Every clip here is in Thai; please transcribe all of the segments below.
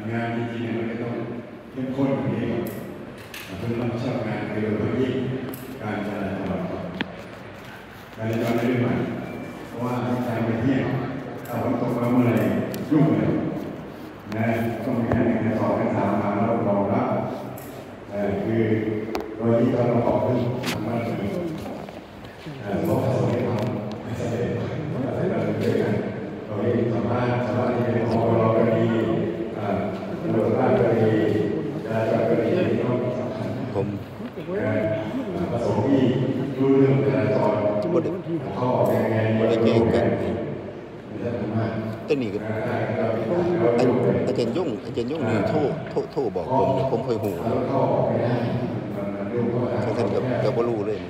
งานจริงๆมันก็ต้องเข้มข้นอย่างนี้ก่อนเพื่อรับผิดชอบงานโดยเฉพาะยิ่งการจราจรการจราจรไม่ได้ใหม่เพราะว่าการไปเที่ยวถ้าฝนตกมาเมื่อไรยุ่งเลยนะต้องมีการ1 2 3มาแล้วรองรับคือโดยที่เราขอขึ้นทำมาเลยเพราะประสบให้เราไม่สำเร็จแต่เราเจอกันเราเองสามารถที่จะขอเราก็ดีตำรวจบ้านก็ดีจราจรก็ดีต้องสำคัญผมประสบที่รู้เรื่องจราจรเขาออกยังไงไม่ได้เก่งกันตัวนี้ก็อาจารย์ยุ่งนี่โทรบอกผมเนี่ยผมเคยหูท่านก็บ่รู้เลย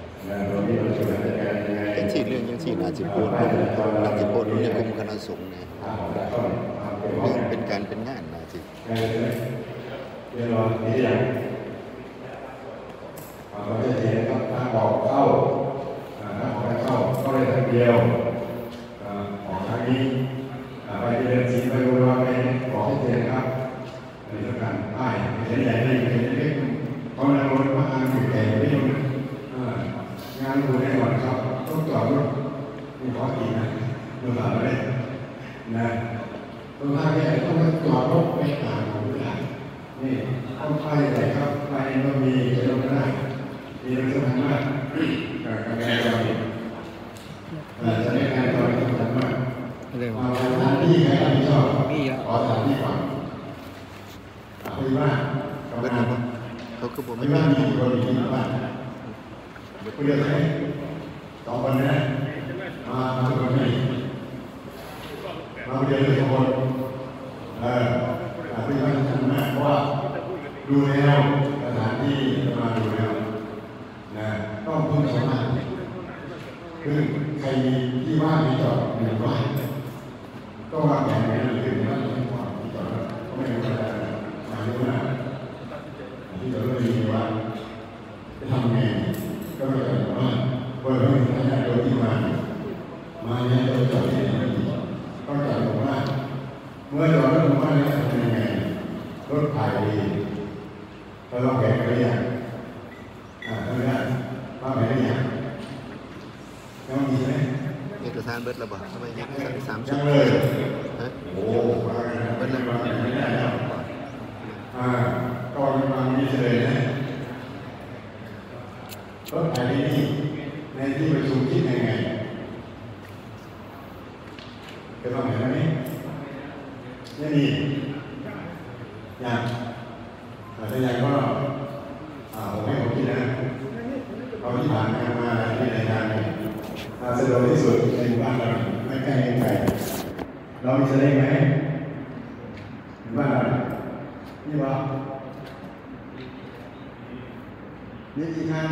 ยังสี่เรื่องยังสี่นาจิโพดในกรมคณะสงฆ์เนี่ยเป็นการเป็นงานนาจิเดี๋ยวรอนี่อย่างเราจะเห็นครับทางออกเข้าก็เลยทางเดียวออกทางนี้ไปเดินสีไปดูว่าไปบอกให้เจนครับในเรื่องการป้ายเห็นใหญ่ได้เห็นเล็กเขาในรถมาอ่านอยู่แต่ไม่ยอมงานดูแน่นอนครับต้องจอดรถมีขออีกนะดูหลังเลยนะตรงท่าแก่ต้องจอดรถไปอ่านของผู้ใหญ่นี่ต้องไปไหนครับไปต้องมีจะลงได้มีเรื่องสำคัญมากการงานเราจะได้งานเราสำคัญมากสถานที่ใครรับผิดชอบขอสถานที่ก่อนคุยว่าเขาคือผมไม่ว่ามีคนอยู่ที่บ้านคุยกันไหม2 คนนะมาทุกคนนี่มาเรียนเลย2 คนคุยว่าสำคัญมากเพราะว่าดูแล้วสถานที่มาดูแล้วนะต้องพึ่งสามารถคือใครมีที่ว่างที่จอดหนึ่งว่างก็วางแผนไว้หรือว่าที่ว่างที่จอดก็ไม่รู้จะมาเยอะมากที่จอดรถมีว่าจะทำไงก็ไม่ต้องว่าเปิดให้ทางรถที่มาเนี่ยเราจอดที่ไหนก็จอดตรงว่าเมื่อจอดรถตรงว่าแล้วทำยังไงรถผ่านดีเราวางแผนกันหรือยังทำได้วางแผนหรือยังยังมีไหมเอกสารเบิดระบาดทำไมยัง3 ชุดฮะโอ้เบิดระบาดไม่ได้แล้วก่อนมามีเฉลยนะรถไถนี่ในที่ประชุมคิดยังไงจะต้องเห็นไหมไม่มีอย่างแต่อย่างก็ผมให้ผมคิดนะเอาที่ผ่านมาที่รายการสะดวกที่สุดในหมู่บ้านเราไม่ใกล้ไม่ไกลเรามีเสน่ห์ไหมหมู่บ้านเรานี่วะนี่กี่คัน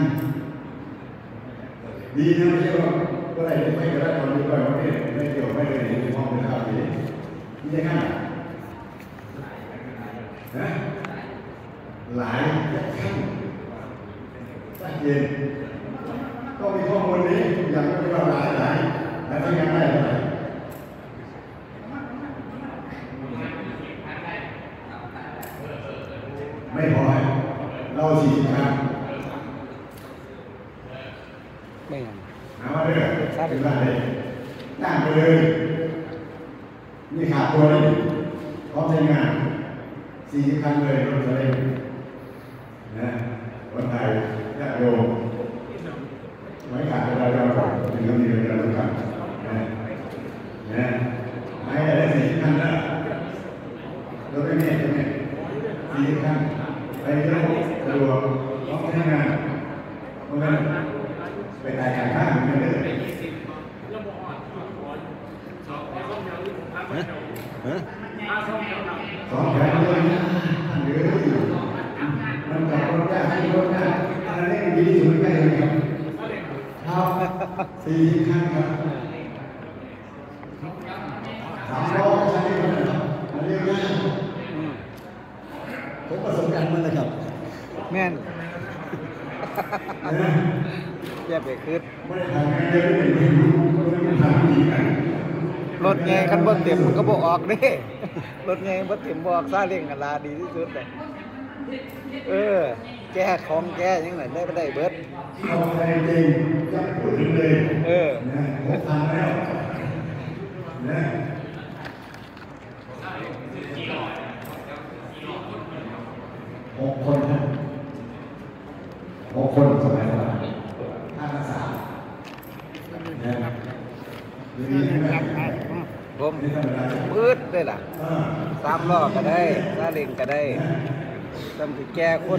ดีนะไม่ใช่ว่าก็ได้ไม่ก็ได้ตอนนี้ก็ไม่เกี่ยวไม่เลยในห้องเป็นข้าวดีนี่ได้ขั้นนะหลายขั้นชัดเจนก็มีข้อมูลนี้อย่างไม่ว่าหลายแล้วทำงานได้เท่าไหร่ไม่พอเรา40 ครั้งไม่เอามาเลยเป็นไรตั้งไปเลยนี่ขาดตัวนี่พร้อมใช้งาน40 ครั้งเลยรถทะเลนะคนไทยญาติโยมไม่ขาดเวลาเราถึงจะมีเวลาทุกครั้งนะให้ได้40 ครั้งแล้วรถไม่แน่ใช่ไหม40 ครั้งไปเที่ยวสะดวกพร้อมใช้งานเพราะฉะนั้นไปตายข้างๆกันเลย2 แถวเลยนะหรือมันจับรถได้ให้รถได้อะไรได้ดีที่สุดใกล้เลยครับ40 ครั้งครับ3 ล้อใช้ได้ไหมครับเรียกง่ายผมประสบการณ์มาเลยครับแม่นแย่ไปขึ้นไม่ได้ทำงานเยอะไม่รู้ไม่ได้ทำดีกันรถไงคันบ่เต็มมันก็บ่ออกเด้รถไงบ่เต็มบ่ออกซาเล้งกันลาดีที่สุดเลยแก้ของแก้ยังไงได้บ่ได้เบิดเอาไปจริงจะพูดถึงเลยนะผมทำแล้วนะ6 คนนะ6 คนสมัยก่อน5 3นะมีไหมผมปืดได้ล่ะ3 ล้อก็ได้ซาเล้งก็ได้จำสิแก้คน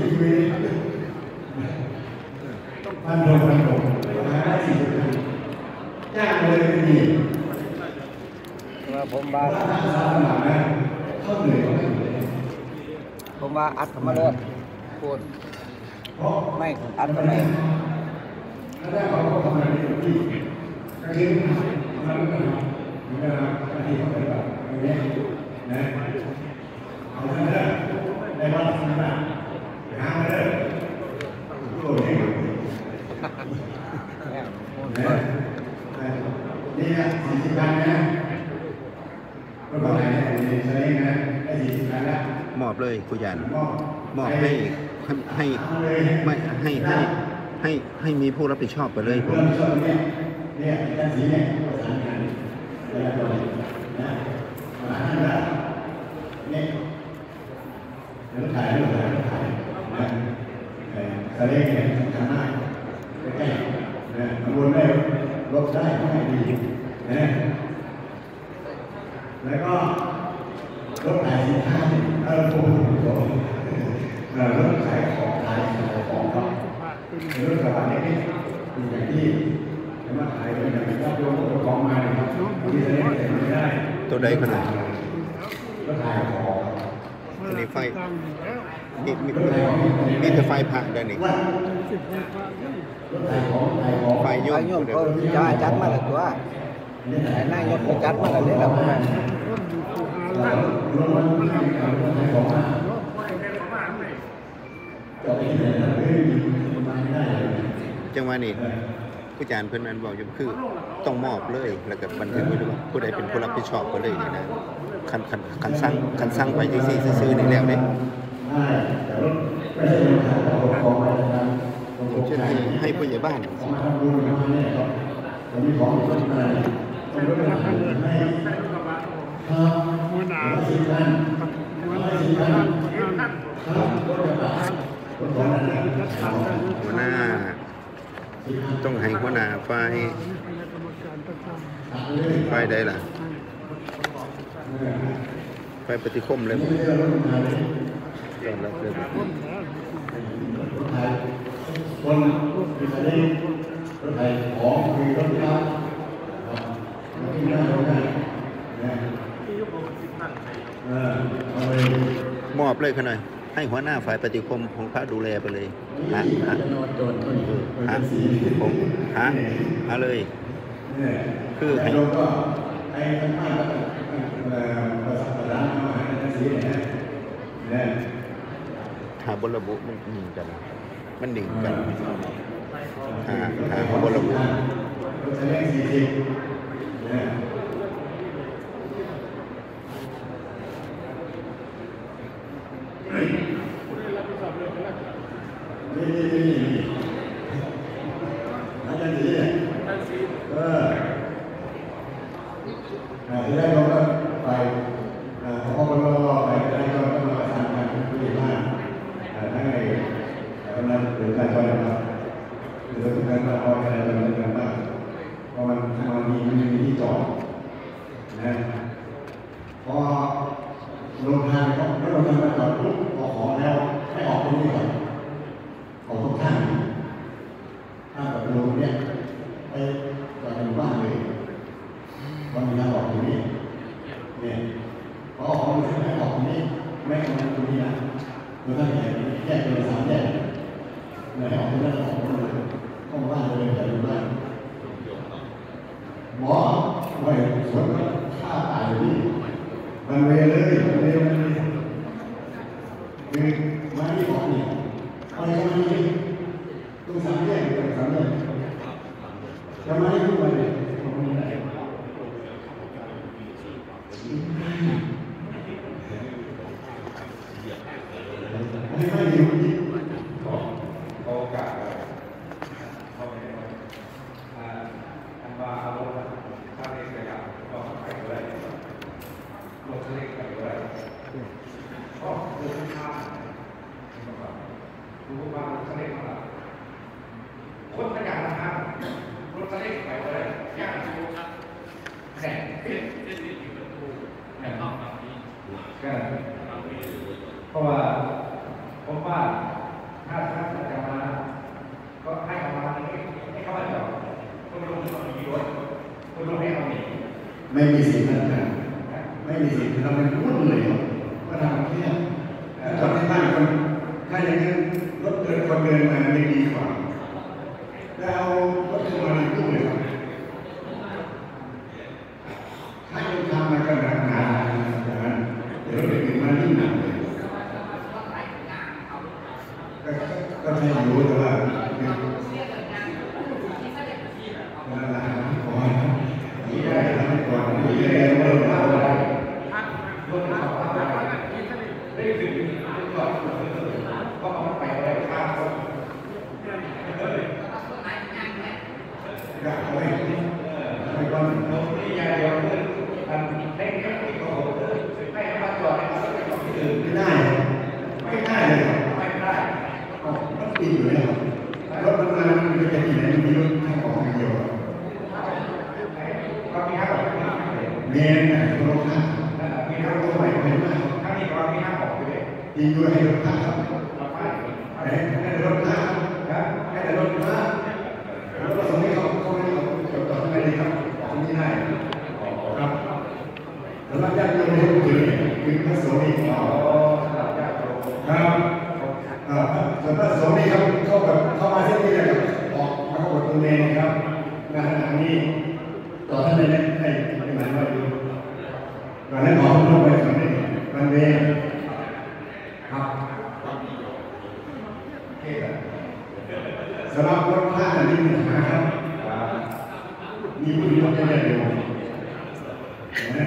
พันโลได้40 จ้างเลยไม่มีว่าผมว่าเข้าเหนื่อยผมว่าอัดเข้ามาเลยพูดไม่อัดเข้ามาถ้าได้เขาทำอะไรที่ก็คือมันก็ที่เขาเป็นแบบนี้นะเอาเถอะได้บ้านสบายหามาเลยโอ้ยนี่นะ40 พันนะรถอะไรเนี่ยใช้นะได้40 พันแล้วมอบเลยผู้ใหญ่มอบให้ไม่ให้มีผู้รับผิดชอบไปเลยผมเนี่ยด้านสีเนี่ยประสานงานแล้วก็นะมาท่านละเนี่ยแล้วถ่ายรูปนะทะเลเนี่ยสำคัญมากใกล้ๆนะมันวนได้ลบได้ไม่ดีนะแล้วก็รถขายสินค้าผมรถขายของขายของครับรถกระบะเนี่ยมีอย่างที่มาขายเป็นอย่างที่โยนของมาเนี่ยครับที่จะได้แต่ไม่ได้ตัวใดขนาดรถขายของอันนี้ไฟมีแต่ไฟผ่านได้นี่รถขายของไฟโยไปมโยมเขาจะจัดมาแล้วตัวไอ้นายกไปจัดมาแล้วนี่แหละรถมันขายของมาจะไปที่ไหนนะไม่ได้เลยจังหวะนี้ผู้จารย์เพิ่นนั้นบอกอยู่คือต้องมอบเลยแล้วก็บันทึกไว้ด้วยว่าผู้ใดเป็นผู้รับผิดชอบก็เลยนี่นะคันสั่งไปที่ซื่อๆนี่แล้วเนี่ยเช่นให้ผู้ใหญ่บ้าน หัวหน้าต้องให้หัวหน้าฝ่ายใดล่ะฝ่ายปฏิคมเลยต้อนรับเลยคนมีทะเลรถไถของมีรถน้ำที่นั่งได้มอบเลยขนาดให้หัวหน้าฝ่ายปฏิคมของพระดูแลไปเลยฮะผมเอาเลยคือให้หาบระบุมันหนีกันมันหนีกันหาบระบุที่ได้เราก็ไปพอมันรอไปได้ก็ต้องมาทำงานที่ดีมากทั้งในกำลังหรือการจอยนะครับหรือการมาคอยอะไรเราเรื่องมากเพราะมันมีที่จอดนะพอลงทางก็ไม่ลงทางมาจอดปุ๊บพอของแล้วให้ออกตรงนี้ก่อนออกทุกท่านถ้าแบบลงเนี่ยไปจอดในบ้านเลยวันนี้เราออกตรงนี้เนี่ยพอออกตรงนี้ไม่ออกตรงนี้ไม่ออกตรงนี้นะเราต้องแยกเป็น3 แยกไม่ออกตรงนั้นออกตรงนั้นห้องบ้านเลยแต่ดูบ้านหมอไว้สวนฆ่าตายเลยมันเวเลยคือมาที่ของนี่อะไรก็มาที่ตรง3 แยกตรง3 แยกจะมาที่ทุกวันเลยตรงนี้ได้ให้ไม่อยู่ที่โอกาสเขาไม่ได้อันว่าเอาถ้าเล็กไปกับก็ไปเลยรถเล็กไปเลยก็คือข้ามรู้ว่ารถเล็กมาคนขยันนะครับรถเล็กไปเลยยากดูครับแข่งเพราะว่าผมว่าถ้าจะมาก็ให้เขามาให้เขามาจอดคนลงที่มีรถคนลงให้เขาหนีไม่มีสิทธิ์นั้นไม่มีสิทธิ์เราเป็นพูดเลยว่าทำแค่จอดที่บ้านคนถ้าอย่างนั้นรถเดินคนเดินมาไม่ดีกว่าแล้วเอารถขึ้นมาในตู้เลยครับถ้ายังทำมันก็หนักหนาอย่างนั้นเดี๋ยวรถอื่นมายิ่งหนักเลยก็ใช่อยู่แต่ว่านั่นแหละขอให้ได้ทำก่อนที่จะได้เริ่มทำอะไรรถเขาทำอะไรได้ถึงก่อนก็เอาไปไว้ข้างรถอยากให้ก่อนรถที่ยาเดียวเพื่อนอันเล็กๆที่เขาให้มาจอดให้เขาไปที่อื่นไม่ได้ไม่ได้เลยไม่ได้รถติดอยู่แล้วรถมันมามันจะที่ไหนมันมีรถทางออกอย่างเดียวก็มีห้าบอกเมนน่ะรถข้างมีรห้าถบอกใหม่ไม่มากถ้ามีก็มีห้าบอกไปเลยยิงด้วยให้รถข้างครับเราไปให้รถข้างนะให้แต่รถข้างรถผสมให้เขาไม่เอาจอดต่อข้างในเลยครับออกไม่ได้ครับสำหรับญาติโยมที่ถือคือพระสงฆ์นี่ครับส่วนพระสงฆ์นี่ครับเข้ามาเส้นนี้เลยครับออกมาเข้าบทตัวเองครับงานทางนี้ต่อท่านในในหมายว่าดูก่อนนั้นขอลงไปส่วนนี้มันเวรครับสำหรับรถข้างนี้มีปัญหาครับมีผู้ที่ต้องใช้เร็วนะ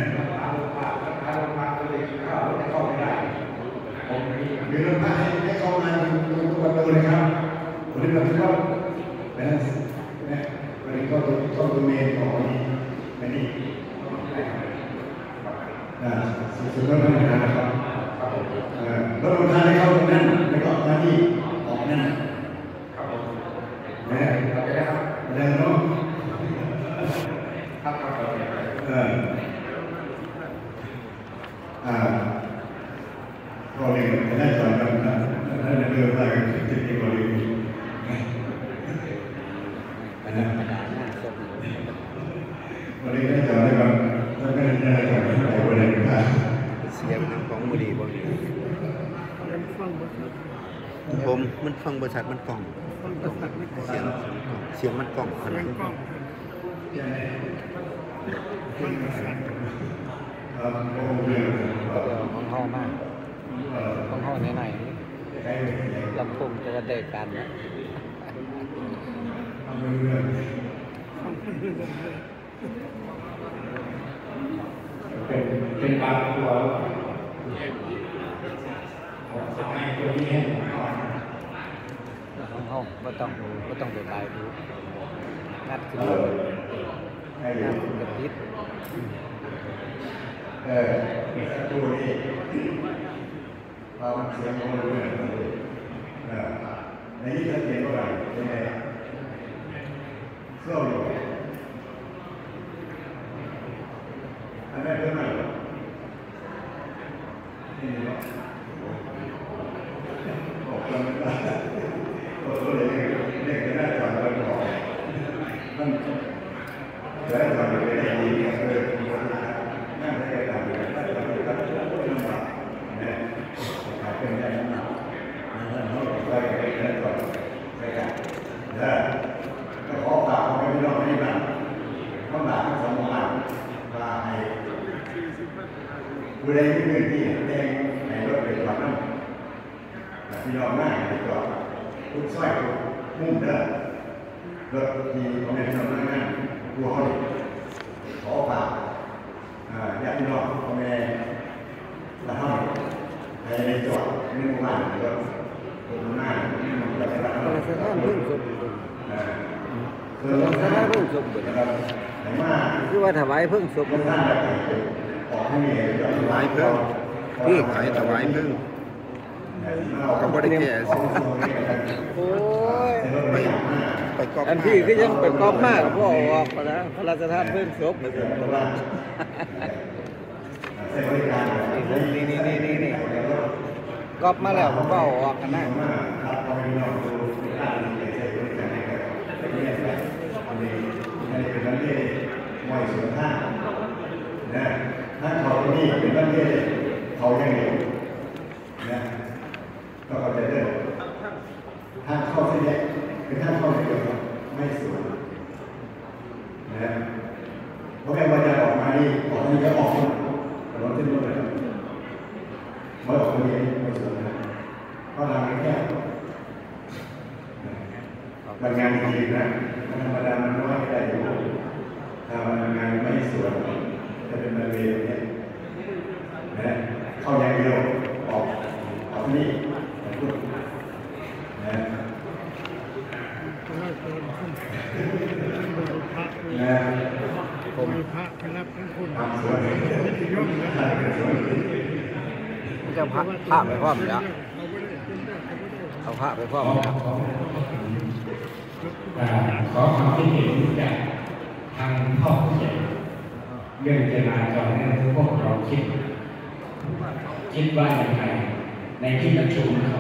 มีรถข้างให้เข้ามาตรงประตูเลยครับวันนี้เราทุกคนนะวันนี้ก็ตัวเมนของนี้อันนี้สุดยอดเลยนะครับรถลงทางให้เข้าตรงนั้นแล้วก็มาที่ออกนั่นนะแล้วเนาะก็เลยได้สอนกันนะถ้าเดินไปก็จะดีกว่าเลยวันนี้ได้สอนได้บ้างถ้าไม่ได้สอนได้วันไหนก็ได้เสียงน้ำของบุรีบ่ดีผมมันฟังบริษัทมันกล่องเสียงมันกล่องขนาดนั้นของห้องมากของห้องไหนลำโพงจะเด็กกันนะเป็นบางตัวของห้องไม่ต้องไปบายดูงัดขึ้นงัดขึ้นกับพิษดูนี่เราเสียงของเราเนี่ยในนี้ชัดเจนเท่าไหร่เป็นไงเสื้ออยู่อันนั้นเพิ่มไหมนี่เนาะออกกันไม่ได้ตัวเล็กๆน่าจะมันออกมันแล้วทำไปได้ดีเนี่ยนั่นได้การทำได้การทำได้ลำบากเนี่ยเป็นได้ลำบากนั่นเขาไปได้ก่อนไปกันแล้วก็ขอฝากให้พี่น้องที่บ้านข้างหลังสมานมาให้ผู้ใดที่พื้นที่แดงในรถไปจอดนั่นพี่น้องหน้าไปจอดทุกซอยทุกมุมเด้อรถที่เขาในสำนักงานผู้เขาขอฝากญาติพี่น้องพ่อแม่และท่านในจอดในในหมู่บ้านก็คนหน้าเราจะรับพระราชทานเพิ่งสมพระราชทานเพิ่งสมบูรณ์คือว่าถวายเพิ่งสมบูรณ์ท่านจะออกให้มีถวายเพิ่งพี่ขายถวายเพิ่งก็บ่ได้แก่สิโอ้ยไปกอบอันที่ก็ยังเป็นกอบมากพ่อออกมาแล้วพระราชทานเพิ่งสมบูรณ์นี่กอบมาแล้วผมก็ออกกันนะไม่สวนท่านะถ้าเขาที่นี่เป็นบ้านเย่เขายังเดียวนะก็เขาจะเดินถ้าเข้าเส้นแยกเป็นถ้าเข้าเส้นเดียวไม่สวนนะเพราะแม้ว่าจะออกมานี่ออกนี่จะออกแต่รถเส้นนู้นเลยไม่ออกตรงนี้ไม่สวนนะเพราะทางแค่บางงานจริงนะธรรมดามันน้อยได้อยู่ถ้ามันงานไม่สวยจะเป็นบริเวณนี้นะเข้าอย่างเดียวออกนี่นะนะผมพระไปรับทั้งคุณทำสวยย่อมนะจะพระไปพร้อมแล้วเอาพระไปพร้อมแล้วขอความคิดเห็นจากทางพ่อผู้ใหญ่เรื่องจราจรเนี่ยพวกเราคิดว่าอย่างไรในที่ประชุมของ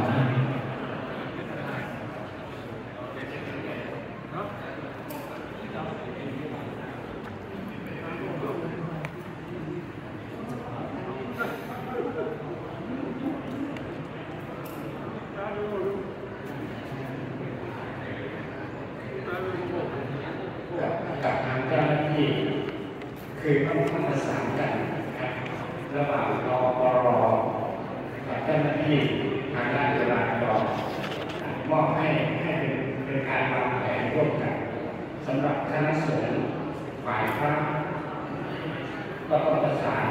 กับทางเจ้าหน้าที่คือต้องประสานกันครับระหว่างรปรกับเจ้าหน้าที่ทางด้านจราจรมอบให้เป็นการวางแผนร่วมกันสำหรับคณะสงฆ์ฝ่ายพระก็ต้องประสาน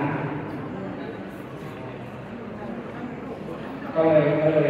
ก็เลย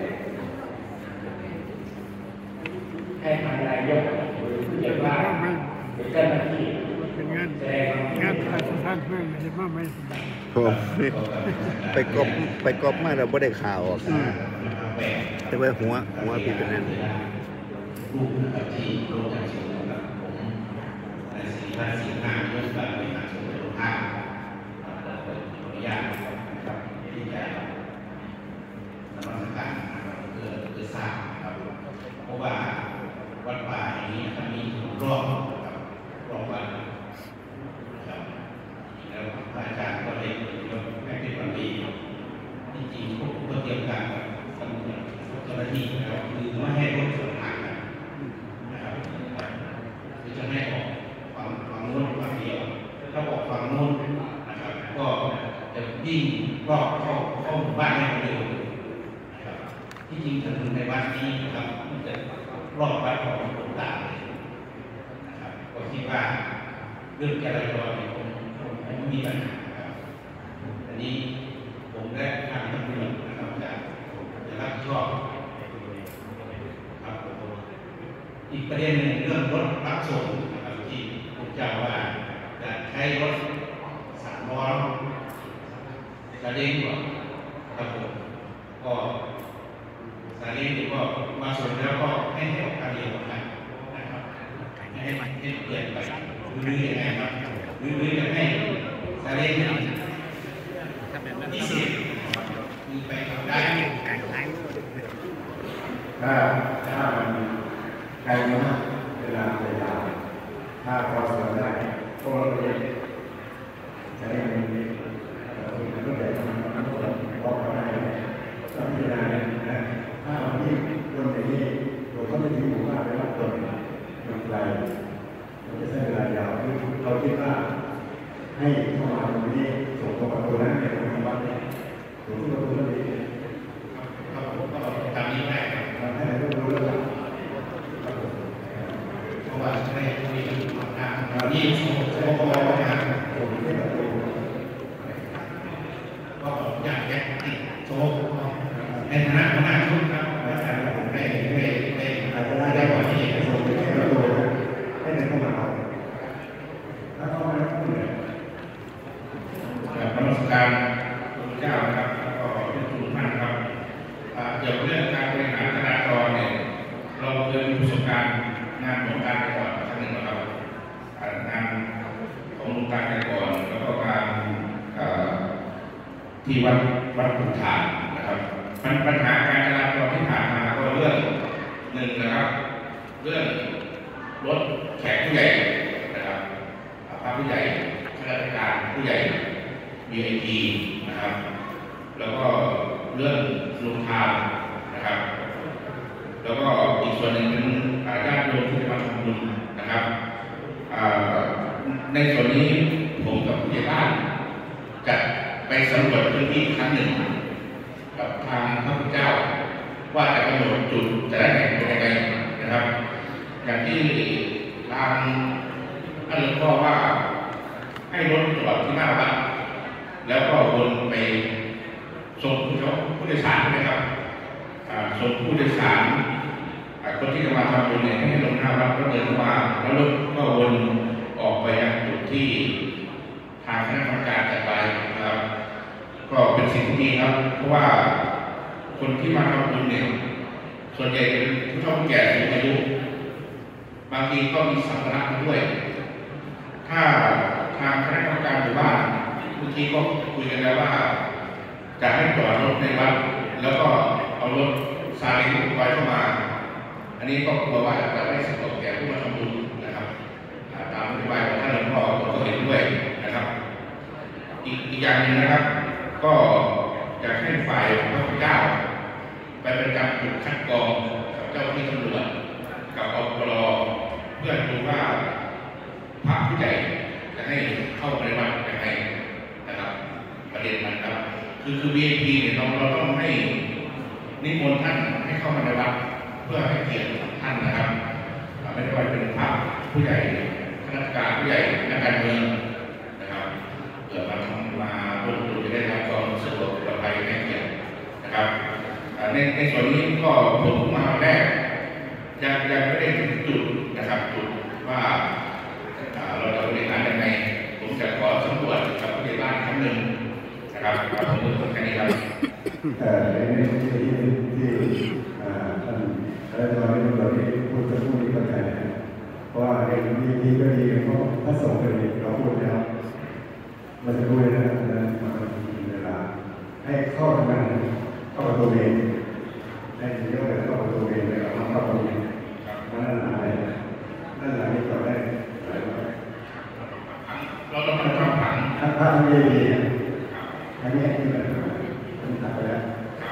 ให้ทางนายกหรือผู้ใหญ่บ้านหรือเจ้าหน้าที่เป็นงานพระราชทานเพิ่มไม่ใช่ว่าไม่สบายผมไปกอบมาแล้วบ่ได้ข่าวออกแต่ว่าหัวพี่เป็นนั่นผู้กับที่โลกการชมกับผมใน45เรื่องการบริหารส่วนภาคขออนุญาตนะครับที่จะนำมาการเพื่อสร้างครับเพราะว่าวัดป่าแห่งนี้มันมีรอบวันนะครับแล้วพระอาจารย์ก็เลยไม่เป็นวันดีจริงๆพวกก็เตรียมการกับเจ้าหน้าที่นะครับคือไม่ให้รถสวนทางกันนะครับคือจะให้ออกฝั่งโน้นฝั่งเดียวถ้าออกฝั่งโน้นนะครับก็จะยิ่งรอบเข้าหมู่บ้านให้เร็วนะครับที่จริงถนนในบ้านนี้นะครับมันจะรอบบ้านของผมต่างเลยนะครับก็คิดว่าเรื่องจราจรเนี่ยผมไม่มีปัญหาครับอันนี้ผมได้ทางตำรวจนะครับจะรับผิดชอบครับอีกประเด็นหนึ่งเรื่องรถรับส่งนะครับที่ผมจะว่าจะใช้รถ3 ล้อซาเล้งก่อนครับผมก็ซาเล้งก็มาส่งแล้วก็ให้ออกการเรียนออกไปนะครับให้เปลี่ยนไปหรือยังไงครับหรือจะให้ซาเล้งมีไปทำได้ถ้ามันไกลมากเวลาเวลาถ้าพอสวนได้พวกเราเองจะได้มีผู้ใหญ่ทำมันก็บอกได้ต้องพิจารณานะถ้าวันนี้คนอย่างนี้เราก็ไม่ถึงหมู่บ้านไปรับตัวอย่างไรมันจะใช้เวลายาวเราคิดว่าให้เข้ามาตรงนี้ส่งตัวประตูนั้นในโรงพยาบาลเนี่ยส่งที่ประตูนั้นดีตามนี้ได้ให้เรารู้แล้วเพราะว่าให้คุยกันนี่ผมบอกว่าผมไม่แบบก็อยากแยกติดโซ่ในฐานะหัวหน้าชุดครับอาจารย์ผมได้บอกที่กระทรวงให้เราดูให้เดินเข้ามาแล้วก็มาพูดเลยนมัสการพระเจ้าครับแล้วก็ทุกท่านครับเกี่ยวกับเรื่องการบริหารจราจรเนี่ยเราเคยมีประสบการณ์งานของการไปก่อนครั้งหนึ่งนะครับงานของโรงการไปก่อนแล้วก็การที่วัดขุนฐานนะครับปัญหาการจราจรที่ผ่านมาก็เรื่องหนึ่งนะครับเรื่องรถแขกผู้ใหญ่นะครับพระผู้ใหญ่ข้าราชการผู้ใหญ่ VIP นะครับแล้วก็เรื่องลงทานนะครับแล้วก็อีกส่วนหนึ่งเป็นญาติโยมที่มาทำบุญนะครับในส่วนนี้ผมกับผู้ใหญ่บ้านจะไปสำรวจพื้นที่ครั้งหนึ่งกับทางพระพุทธเจ้าว่าจะกำหนดจุดจะได้เป็นยังไงนะครับอย่างที่ทางท่านหลวงพ่อว่าให้รถจอดที่หน้าวัดแล้วก็วนไปส่งผู้โดยสารนะครับส่งผู้โดยสารคนที่จะมาทำบุญเนี่ยให้ลงหน้าวัดก็เดินเข้ามาแล้วรถก็วนออกไปยังจุดที่ทางคณะกรรมการจัดไปนะครับก็เป็นสิ่งที่ดีครับเพราะว่าคนที่มาทำบุญเนี่ยส่วนใหญ่เป็นผู้เฒ่าผู้แก่สูงอายุบางทีก็มีสัมภาระมาด้วยถ้าทางคณะกรรมการหมู่บ้านบางทีก็คุยกันแล้วว่าจะให้จอดรถในวัดแล้วก็เอารถซาเล้งไว้เข้ามาอันนี้ก็กลัวว่าจะไม่สะดวกแก่ผู้มาทำบุญนะครับตามนโยบายของท่านหลวงพ่อผมก็เห็นด้วยนะครับอีกอย่างหนึ่งนะครับก็อยากให้ฝ่ายพระพุทธเจ้าไปประจำจุดคัดกรองกับเจ้าที่ตำรวจกับอปรเพื่อดูว่าพระผู้ใหญ่จะให้เข้าไปวัดยังไงนะครับประเด็นนั้นครับคือ VIP เนี่ยเราต้องให้นิมนต์ท่านให้เข้ามาในวัดเพื่อให้เกียรติท่านนะครับไม่ได้ว่าเป็นพระผู้ใหญ่ข้าราชการผู้ใหญ่นักการเมืองนะครับเกิดมาบนตัวจะได้รับความสะดวกปลอดภัยให้เกียรตินะครับในส่วนนี้ก็ผมมาแรกยังไม่ได้ถึงจุดนะครับจุดว่าเราจะบริหารยังไงผมจะขอสำรวจกับผู้ใหญ่บ้านครั้งหนึ่งนะครับผมพูดแค่นี้ครับในที่ท่านอาจารย์เราที่พูดจะพูดนี้เข้าใจเพราะว่าเรื่องดีก็ดีเพราะพระสงฆ์เป็นเราพูดแล้วมันจะรู้เลยนะมาเวลาให้เข้าทำงานเข้าประตูเองให้เยอะเลยเข้าประตูเองเลยเอาเข้าประตูเองนั่นอะไรนั่นอะไรที่เราได้เราต้องทำผังถ้าทำดีอันนี้ที่มันทำไปแล้ว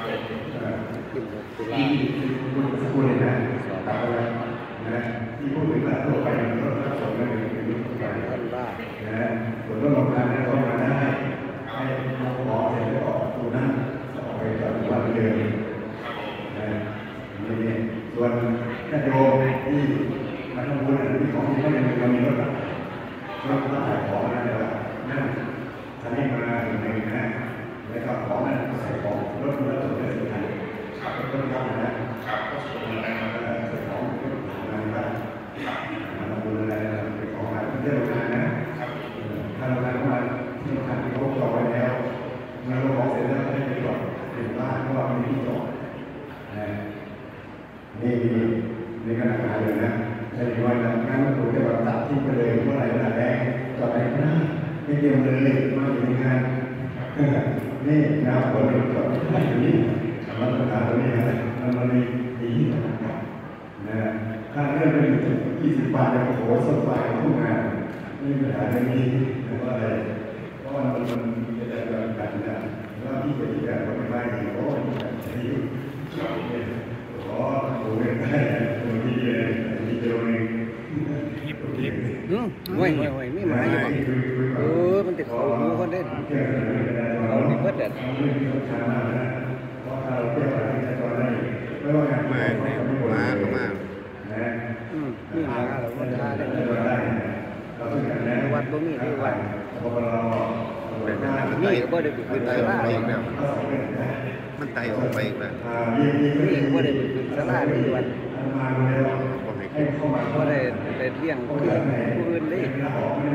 ที่พูดเลยนะตัดไปแล้วนะที่พูดถึงว่าตัวไปมันก็รับส่งได้เป็นยุคไปนะส่วนเรื่องของการนั้นก็มาได้ให้เราขอเสร็จแล้วออกตัวนั้นออกไปจากวันเดิมนะนี่ส่วนญาติโยมที่มาทำบุญที่ของที่เขามีรถถ่ายของนั่นแหละนั่นท่านนี้มาหนึ่งนะแล้วก็ของนั้นใส่ของรถมันก็จะใส่ขับรถยนต์นะครับก็สมมตินะครับใส่ของงานบ้านมาทำบุญอะไรเป็นของงานเที่ยวงานนะถ้าเรางานมาที่ทางที่เขาจองไว้แล้วเมื่อเราบอกเสร็จแล้วให้ไปจอดเป็นบ้านเพราะว่ามีที่จอดนี่ขนาดงานเลยนะใช่ไหมว่างานมันถูกจะแบบตัดทิ้งไปเลยเมื่อไหร่เวลาแดงจอดไหนก็ได้ไม่เตรียมเลยมาอยู่ในงานนี่งานคนหนึ่งจอดไม่ได้อยู่นี่มาตรฐานตัวนี้นะมันมีดีนะครับนะถ้าเรื่องไม่ถึง20 บาทเนี่ยโอ้โหสบายทุกงานไม่มีปัญหาเรื่องนี้เพราะอะไรเพราะมันจะได้การกันนะแล้วที่จะที่แบบก็ไม่ได้โอ้ยใช่ยุ่งขอโอ้ยได้ตัวที่เดียวเองห่วยไม่มามันติดเขาหูคนเด่นเขาติดเบิดเด็ดมานี่มาแล้วคนท่าได้วัดบ่มีที่วัดเป็นอะไรนี่ก็บ่ได้เป็นอะไรบ้างมันไตายออกไปอีกแล้วนี่บ่ได้ไปขึ้นศาลาในวันมาดูแล้วบ่ให้ให้ขึ้นเข้ามาบ่ได้เลี้ยงคือผู้อื่นเด้โต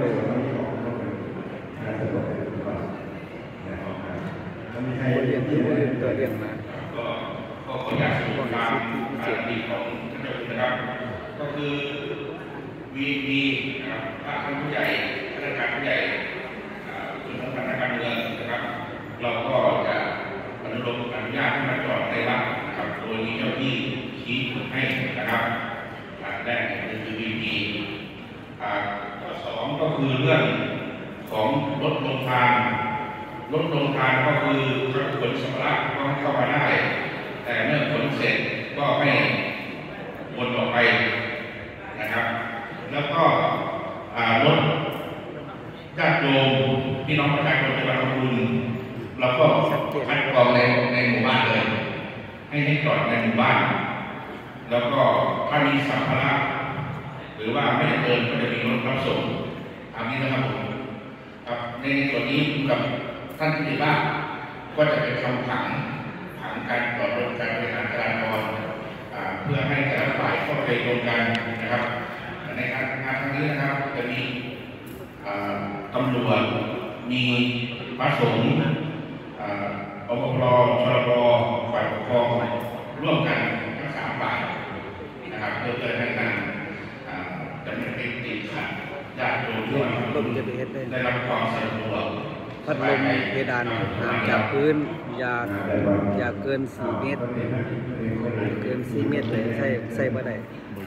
มีใครบ่เลี้ยงคือผู้อื่นตัวเลี้ยงมาก็ขออนุญาตสรุปตามอดีตของท่านเจ้าคุณนะครับ ก็คือมีนะครับถ้าท่านผู้ใหญ่ข้าราชการผู้ใหญ่ส่วนสำคัญทางการเมืองนะครับ เราก็จะอนุญาตให้มาจอดในวัดนะครับโดยมีเจ้าที่ชี้จุดให้นะครับแรกเนี่ยคือ VP ข้อสองก็คือเรื่องของรถลงทางก็คือรถขนสัมภาระก็ให้เข้ามาได้ แต่เมื่อขนเสร็จก็ให้วนออกไปนะครับ แล้วก็รถญาติโยมพี่น้องประชาชนในวัดพระคุณเราก็คัดกรองในหมู่บ้านเลย ให้จอดในหมู่บ้าน แล้วก็ถ้ามีสัมภาระหรือว่าไม่ได้เดินก็จะมีรถรับส่งตามนี้นะครับผมครับในส่วนนี้กับท่านผู้ใหญ่บ้านก็จะเป็นคำผังการต่อรถการบริหารจราจรเพื่อให้แต่ละฝ่ายเข้าใจตรงกันนะครับในการทำงานครั้งนี้นะครับจะมีตำรวจมีพระสงฆ์อบปชลบฝ่ายปกครองร่วมกันทั้ง3ฝ่ายนะครับเพื่อให้การจะไม่เป็นติดขัดญาติโยมที่ได้รับความสะดวกพัดลมเพดานห่างจากพื้นอย่าเกิน4 เมตรเกิน4 เมตรเลยใส่บ่ได้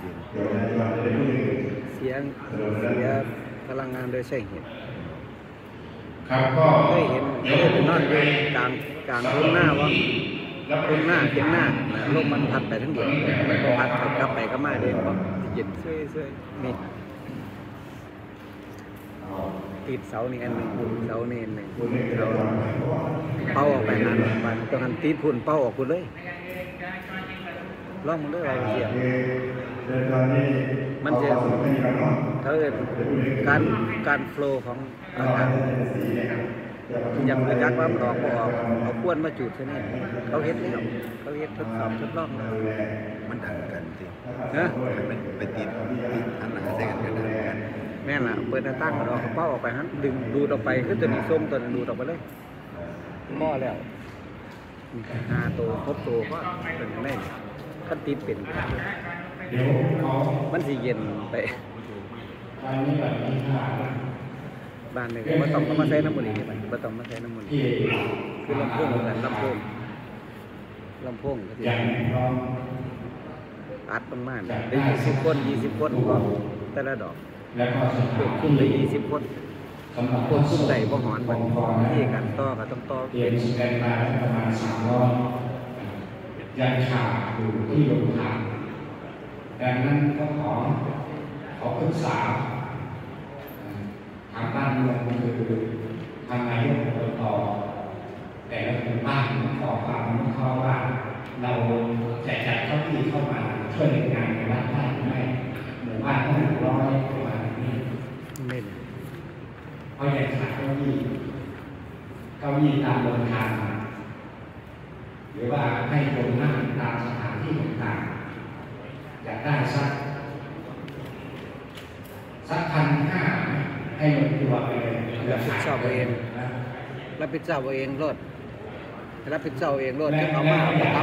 เสียพลังงานโดยใช้เหตุครับก็เคยเห็นไปนอนอยู่กลางร่มหน้าว่าร่มหน้าเพียงหน้าลมมันพัดไปทั้งเดียวมันก็พัดกลับไปก็มาเด้ก็เย็นเซ่ยๆนี่ติดเสานี่อันหนึ่งเสานี่อันหนึ่งเสาเป้าออกไปหันมันตรงนั้นติดพุ่นเป้าออกพุ่นเลยลองมันด้วยอะไรเสียมันจะเขาเรียกการโฟล์ของอากาศอย่างไปจักว่ามันออกบ่ออกเอาควนมาจุดใช่ไหมเขาเฮ็ดแล้วเขาเฮ็ดทดสอบทดลองแล้วมันดังกันสิฮะมันไปติดอันหนาใส่กันก็ดังกันแม่นล่ะเปิดหน้าตั้งเอาเป้าออกไปหันดึงดูดออกไปคือจะมีส้มตัวนึงดูดออกไปเลยหม้อแล้ว5 ตัว6 ตัวก็เป็นได้ขั้นติดเป็นเดี๋ยวเขามันสิเย็นไปไปนี่แบบนี้ค่ะบ้านหนึ่งบ่ต้องมาใช้น้ำมันนี่บ่ต้องมาใช้น้ำมันที่คือลำโพงเหมือนลำโพงก็สิยังพร้อมอัดมันมากได้20 คน20 คนก็แต่ละดอกแล้วก็สควถาบนคุมได้20 คนสำหรับควบคุมได้บ่หอนมันที่กันต่อก็ต้องต่อเตรียเป็มนสแตนบายประมาณ300ยังขาดอยู่ที่โรงทานดังนั้นก็ขอปรึกษาทางบ้านเมืองคือทางนายกอบตแต่ละหมู่บ้านขอความอนุเคราะห์ว่าเราจะจัดเก้าอี้เข้ามาช่วยงานในวัดได้หรือไม่หมู่บ้านต้อง100ประมาณนี้ไม่ได้เพราะยังขาดเก้าอี้ตามโรงทานหรือว่าให้คนนั่งตามสถานที่ต่างๆอยากได้สัก1,500ให้ลงตัวไปเลยรับผิดชอบเอาเองรับผิดชอบเอาเองรถรับผิดชอบเอาเองรถที่เขามาเอามาทับ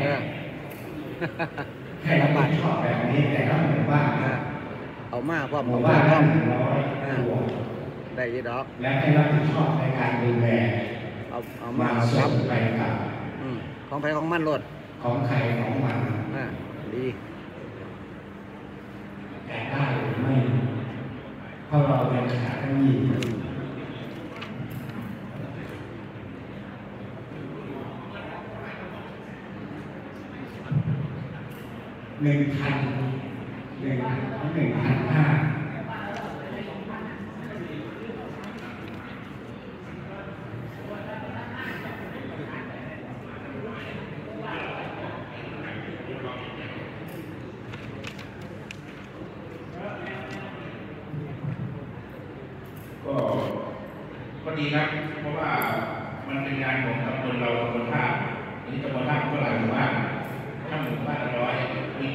ให้เราบ้านชอบแบบนี้แต่ละหมู่บ้านเอามาพร้อมหมู่เอาบ้านพร้อม 100ตัวได้ยี่ดอกและให้รับผิดชอบในการดูแลเอามามาส่ทังบไปกับของไผของมันรถของใครของมันดีแต่ได้หรือไม่เพราะเราเป็นขาดเก้าอี้1,500 ก็ดีครับเพราะว่ามันเป็นงานของตำบลเราตำบลท่านี่ตำบลท่าก็หลายหมู่บ้านถ้าหมู่บ้านละ100นี่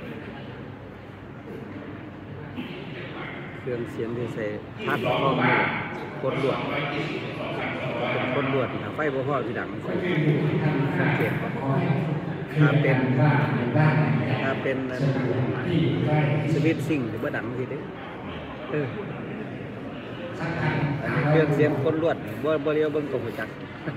เครื่องเสียงที่ใส่พัดข้อมือคนลวดเป็นคนลวดไฟบ่พอที่ดังใส่สังเกตถ้าเป็นสวิตซิงหรือว่าดังทีเด้อันนี้เครื่องเสียงคนลวดบ่เรียวเบิ่งตกหัวจัก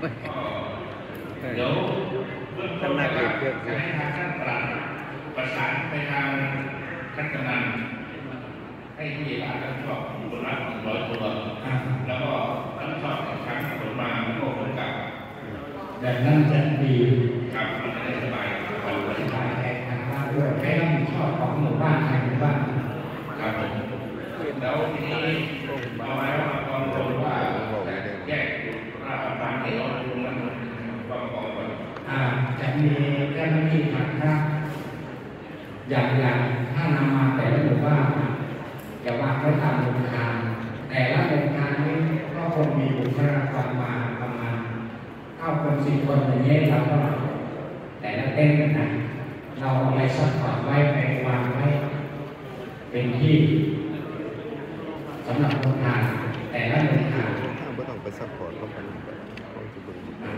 ท่านนักเอกเครื่องเสียงประสานไปทางท่านกำนันให้ผู้ใหญ่บ้านรับผิดชอบคนละ100 ตัวแล้วก็รับผิดชอบครั้งผลมามันก็เหมือนกับแบบนั้นจะดีครับมันจะได้สบายอธิบายแทนทางบ้านด้วยให้รับผิดชอบของหมู่บ้านทางหมู่บ้านครับผมแล้วทีนี้เอาไว้ว่าตอนผมว่าแยกราชการให้เราดูมันประกอบกันจะมีเจ้าหน้าที่ทางภาคอย่างถ้านำมาแต่ละหมู่บ้านจะวางไว้ตามโรงทานแต่ละโรงทานนี้ก็คงมีบุคลากรมาประมาณ9 คน 10 คนอย่างนี้เราก็แต่ละเต้นนะเราเอาไปซัพพอร์ตไว้ไปวางไว้เป็นที่สำหรับโรงทานแต่ละโรงทานถ้าไม่ต้องไปซัพพอร์ตเขาไปเขาจะเบิ่ง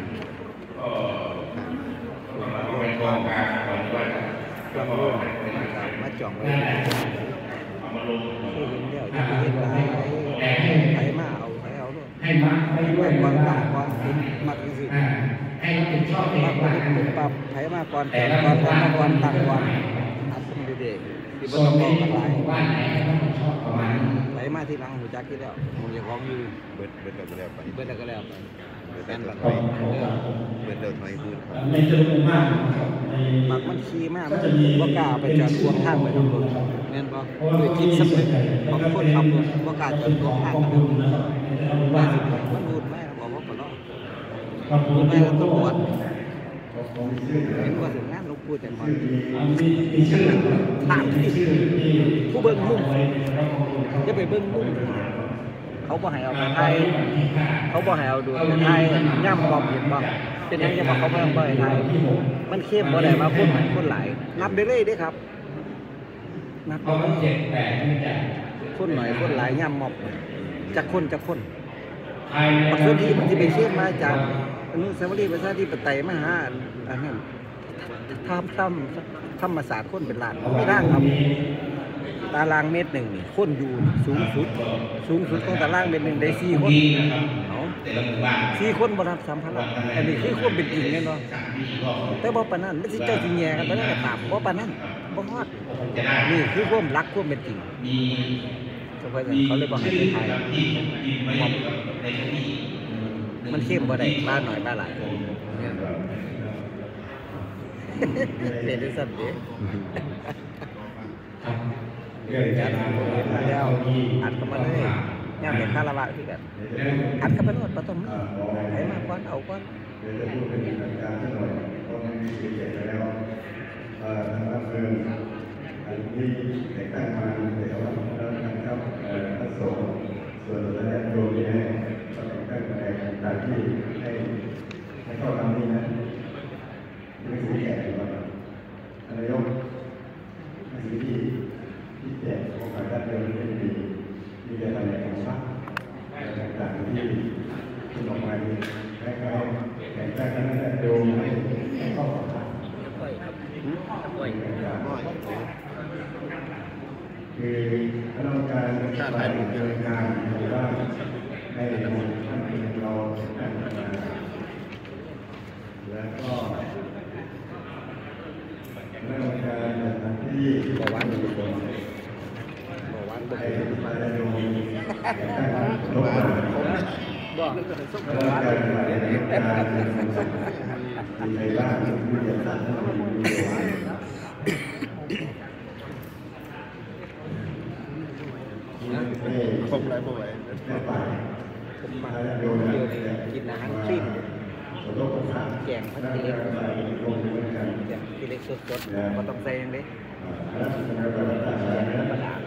ก็เป็นกองการก่อนด้วยลำรุ่นมาจ่องไว้เอามาลงเห็นเดียวจะไปเห็นลายไผมาเอาด้วยให้มัดไว้ด้วยก่อนว่าต่างก่อนมักสิให้รับผิดชอบเองมักว่าเป็นปรับไผมาก่อนแต่ก่อนมาก่อนต่างก่อนอัดเป็นเด็กที่บ่ส่วนต้องบนี้อกกันหลายบ้านไหนให้รับผิดชอบประมาณนั้นไผมาที่หลังหูจักที่แล้วมึงอย่าของอยู่เบิดแล้วก็แล้วไปเบิดแล้วก็แล้วไปเบิดแม่นแล้วบัถดอยเบิดแล้วถอยคืนครับในจำนวนมากนะครับในมักมันขี่มากบ่กล้าไปจอดขวางทางไปทางรถแม่นบ่ด้วยจิตสำนึกของคนขับรถบ่กล้าจอดขวางทางขอบกันคุณนะครับในแต่ละหมู่บ้านมันดูดแม่บอกว่าปลอขอบคุณแม่ที่ตำรวจผมมีชื่ออยู่เห็นว่าถึงงานหลวงปู่แต่ก่อนมีชื่อถามที่ชื่อที่ผู้เบิ่งมุ่งไว้ในระบบของเขาจะไปเบิ่งมุ่งเขาบ่ให้เอาไปไทยเขาบ่ให้เอาดูไปไทยย่ำบ่เห็นบ่เป็นหยังจะบอกเขาบ่ให้ไทยมันเข้มบ่ได้มาคนหลายนับได้เลยเด้ครับนับเอาได้ 7 8นี่จะคนหน่อยคนหลายย่ำมอบจักคนภายในปัจจุบันมันจะไปเข้มมาจากอนุสาวรีย์ประชาธิปไตยมาหาอันนั้นธรรมศาสตร์คนเป็นล้านไม่ได้ครับตารางเมตรหนึ่งนี่คนอยู่สูงสุดของตารางเมตรหนึ่งได้4 คนดีนะครับเอาแต่ละหมู่บ้าน 4 คนบ่รับสัมภาระอันนี้คือความเป็นจริงแน่นอนก็แต่บ่ปานนั้นไม่ใช่เจ้าสิแย่กันตอนนั้นก็ตามบ่ปานนั้นบ่ฮอดจะได้นี่คือความรักความเป็นจริงมีเขาเลยบอกให้ไปถ่ายที่ดินไว้ในพื้นที่มันเข้มบ่ได้บ้านหน่อยบ้านหลายเด็ดสัตว์เด้ครับเรื่องจักาดรเห็นมาแล้วอัดเข้ามาเลยย่างเด็กคาราวะคือกันอัดเข้าไปโลดบ่ต้องให้มาก่อนเอาก่อนเดี๋ยวจะพูดเป็นทางการสักหน่อยเพราะมันมีเกียรติแล้วทางอำเภออันนี้แต่งตั้งมาแต่ว่าแล้วนะครับพระสงฆ์ส่วนสถานโยมเนี่ยก็แต่งตั้งมาในการที่ให้เข้าทำนี้นะไม่ถือแก่หรือว่านายกไม่ถือที่แจกของฝ่ายด้านเดิมเป็นดีมีแต่ทำในของพรรคต่างๆที่ออกมาดีคล้ายๆแต่งตั้งคณะโยมให้เข้ากับพรรคคือถ้าต้องการฝ่ายบริการหรือว่าให้ท่านเราตั้งมาแล้วก็เรื่องการจัดสถานที่บ่วันให้บ่วันบ่ให้ฝ่ายโยมตั้งรถมาบ่สุขแล้วภาพการฝ่ายบริการในบ้านผู้จัดสรรผู้ดูแลครบแล้วบ่ไหวไม่ไปผมมาเดี๋ยวนี้กินอาหารคลีนขอโทษครับแกงผัดทีเล็กแกงทีเล็กสดๆบ่ต้องใส่หยังเด้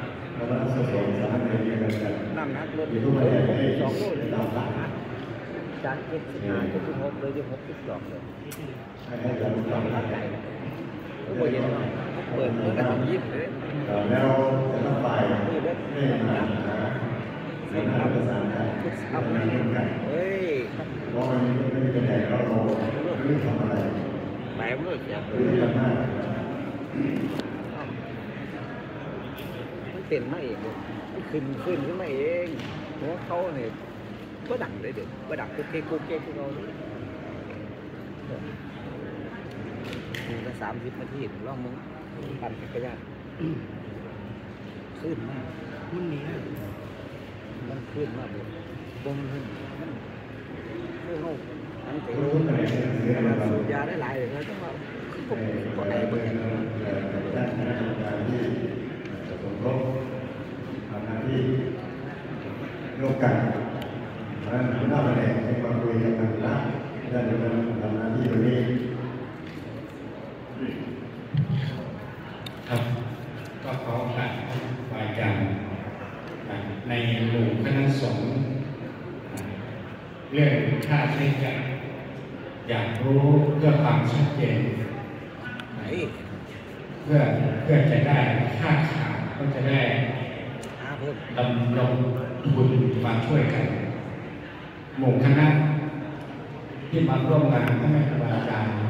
น้ำหนักลด2 โลเลยจาก75 76เลย62เลยให้เราลองตั้งใจก็บ่เย็นเนาะเปิดมันก็ต้องยิ้มเลยแล้วแต่ละฝ่ายนี่เด้อได้มาประสานกันทำงานร่วมกันเฮ้ยเพราะมันไม่เป็นไรเราไม่ทำอะไรแหมมันก็อยากคือทำหน้ามันเป็นมาเองมันขึ้นขึ้นมาเองเพราะเขาเนี่ยก็ดังได้เด็กก็ดังก็เก๊กเก๊กพวกเราดูละ30 นาทีลองมึงปั่นจักรยานขึ้นมากมันนี้มันขึ้นมากเลยบงขึ้นมันเรื่องเขาอันเต๋อสูบยาได้หลายเลยนะแต่ว่าคือพวกไอ้เบื่อด้านคณะกรรมการที่สมทบทำหน้าที่ร่วมกันเพราะฉะนั้นหัวหน้าแผนกให้มาคุยกันนะด้านการทำหน้าที่ตรงนี้ครับก็ขอโอกาสวายการในหมู่คณะสงฆ์เรื่องค่าใช้จ่ายอยากรู้เพื่อความชัดเจนไหนเพื่อจะได้ค่าข่าวก็จะได้เพิ่มดำรงทุนมาช่วยกัน หมู่คณะที่มาร่วมงานก็ไม่ครูบาอาจารย์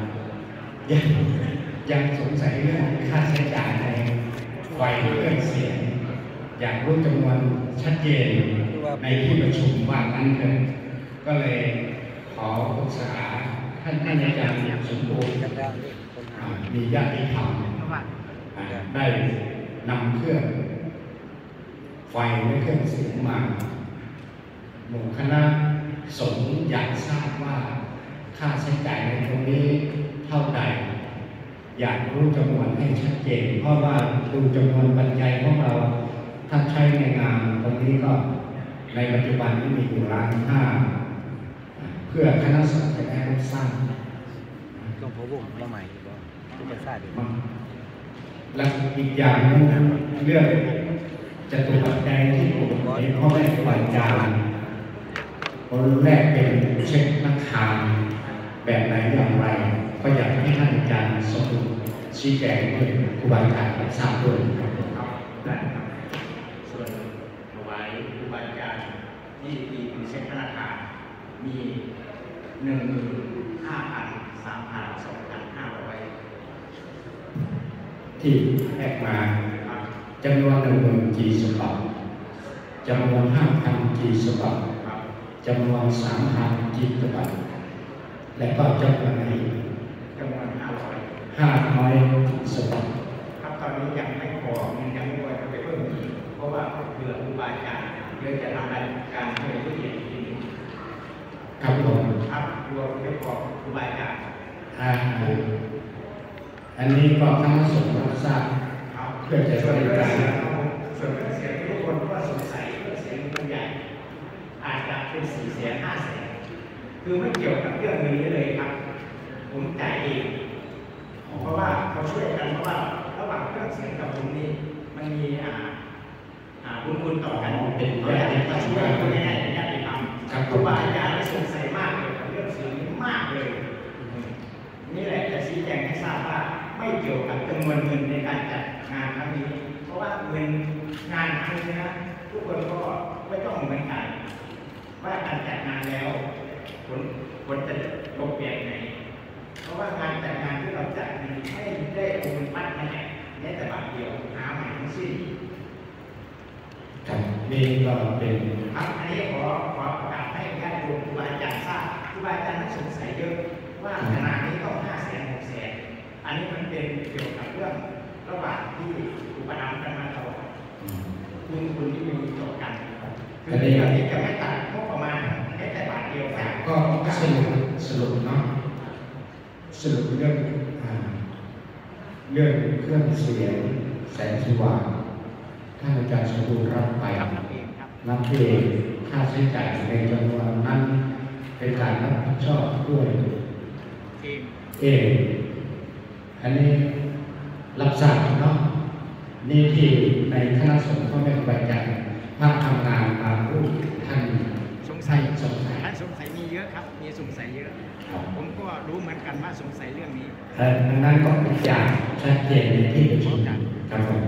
ยังสงสัยเรื่องค่าใช้จ่ายในไฟเครื่องเสียงอยากรู้จำนวนชัดเจนในที่ประชุมว่านั้นเลยก็เลยขอปรึกษาท่านอาจารย์สมบูรณ์กันแล้วนี่คนหามีญาติธรรมได้นำเครื่องไฟและเครื่องเสียงมาหมู่คณะสงฆ์อยากทราบว่าค่าใช้จ่ายในตรงนี้เท่าใดอยากรู้จำนวนให้ชัดเจนเพราะว่าดูจำนวนปัจจัยของเราถ้าใช้ในงานตรงนี้ก็ในปัจจุบันนี้มีอยู่1,500,000เพื่อคณะสงฆ์จะได้รับทราบต้องพบวงมาใหม่ก็ทุกภาษาเดียวและอีกอย่างนึงเรื่องจตุปัจจัยที่ผมเห็นพ่อแม่ครูบาอาจารย์คนแรกเป็นเช็คราคาแบบไหนอย่างไรก็อยากให้ท่านอาจารย์สมบูรณ์ชี้แจงให้ครูบาอาจารย์รับทราบด้วยครับได้ครับส่วนถวายครูบาอาจารย์ที่เป็นเช็คราคามี15,000 ที่แรกมาจำนวน10,000 จีสบับจำนวน 5,000 จีสบับจำนวน 3,000 จีสบับและก็จำนวนนี้จำนวน500 จีสบับครับตอนนี้ยังไม่พอยังไม่ควรจะไปเพิ่มอีกเพราะว่าเพื่อครูบาอาจารย์เรื่องจะทำการให้ละเอียดอีกทีครับผมครับรวมไม่พอครูบาอาจารย์อันนี้ก็ทั้งสงฆ์รับทราบเพื่อจะช่วยกันส่วนเสียงทุกคนก็สงสัยเสียงมันใหญ่อาจจะเป็น400,000 500,000คือไม่เกี่ยวกับเรื่องนี้เลยครับผมจ่ายเองเพราะว่าเขาช่วยกันเพราะว่าระหว่างเครื่องเสียงกับตรงนี้มันมีบุญคุณต่อกันเป็นญาติธรรมช่วยกันง่ายๆญาติธรรมครูบาอาจารย์สงสัยมากเลยกับเรื่องเสียงนี้มากเลยนี่แหละจะชี้แจงให้ทราบว่าไม่เกี่ยวกับจำนวนเงินในการจัดงานครั้งนี้เพราะว่าเงินงานครั้งนี้นะทุกคนก็ไม่ต้องเหมือนกันว่าการจัดงานแล้วผลจะลงเปลี่ยนไงเพราะว่างานจัดงานที่เราจัดนี้ไม่ได้เอาเงินปัดมาแจกแม้แต่บาทเดียวหาใหม่ทั้งสิ้นครับนี่ก็เป็นครับอันนี้ขอประกาศให้ญาติโยมครูบาอาจารย์ทราบครูบาอาจารย์สงสัยเยอะว่าขนาดนี้ต้อง500,000 600,000อันนี้มันเป็นเกี่ยวกับเรื่องระหว่างที่อุปถัมภ์กันมาตลอดคุณที่มีต่อกันคือเรื่องนี้จะไม่ตัดงบประมาณแม้แต่บาทเดียวก็สรุปเนาะสรุปเรื่องเครื่องเสียงแสงสว่างท่านอาจารย์สมบูรณ์รับไปนับเองค่าใช้จ่ายในจำนวนนั้นเป็นการรับผิดชอบด้วยเองอันนี้รับทราบเนาะนี่ที่ในคณะสงฆ์พ่อแม่ครูบาอาจารย์ภาคทำงานมาพูดท่านสงสัยมีเยอะครับมีสงสัยเยอะ ผมก็รู้เหมือนกันว่าสงสัยเรื่องนี้ทางด้านของทุกอย่างชัดเจนในที่ประชุมครับผม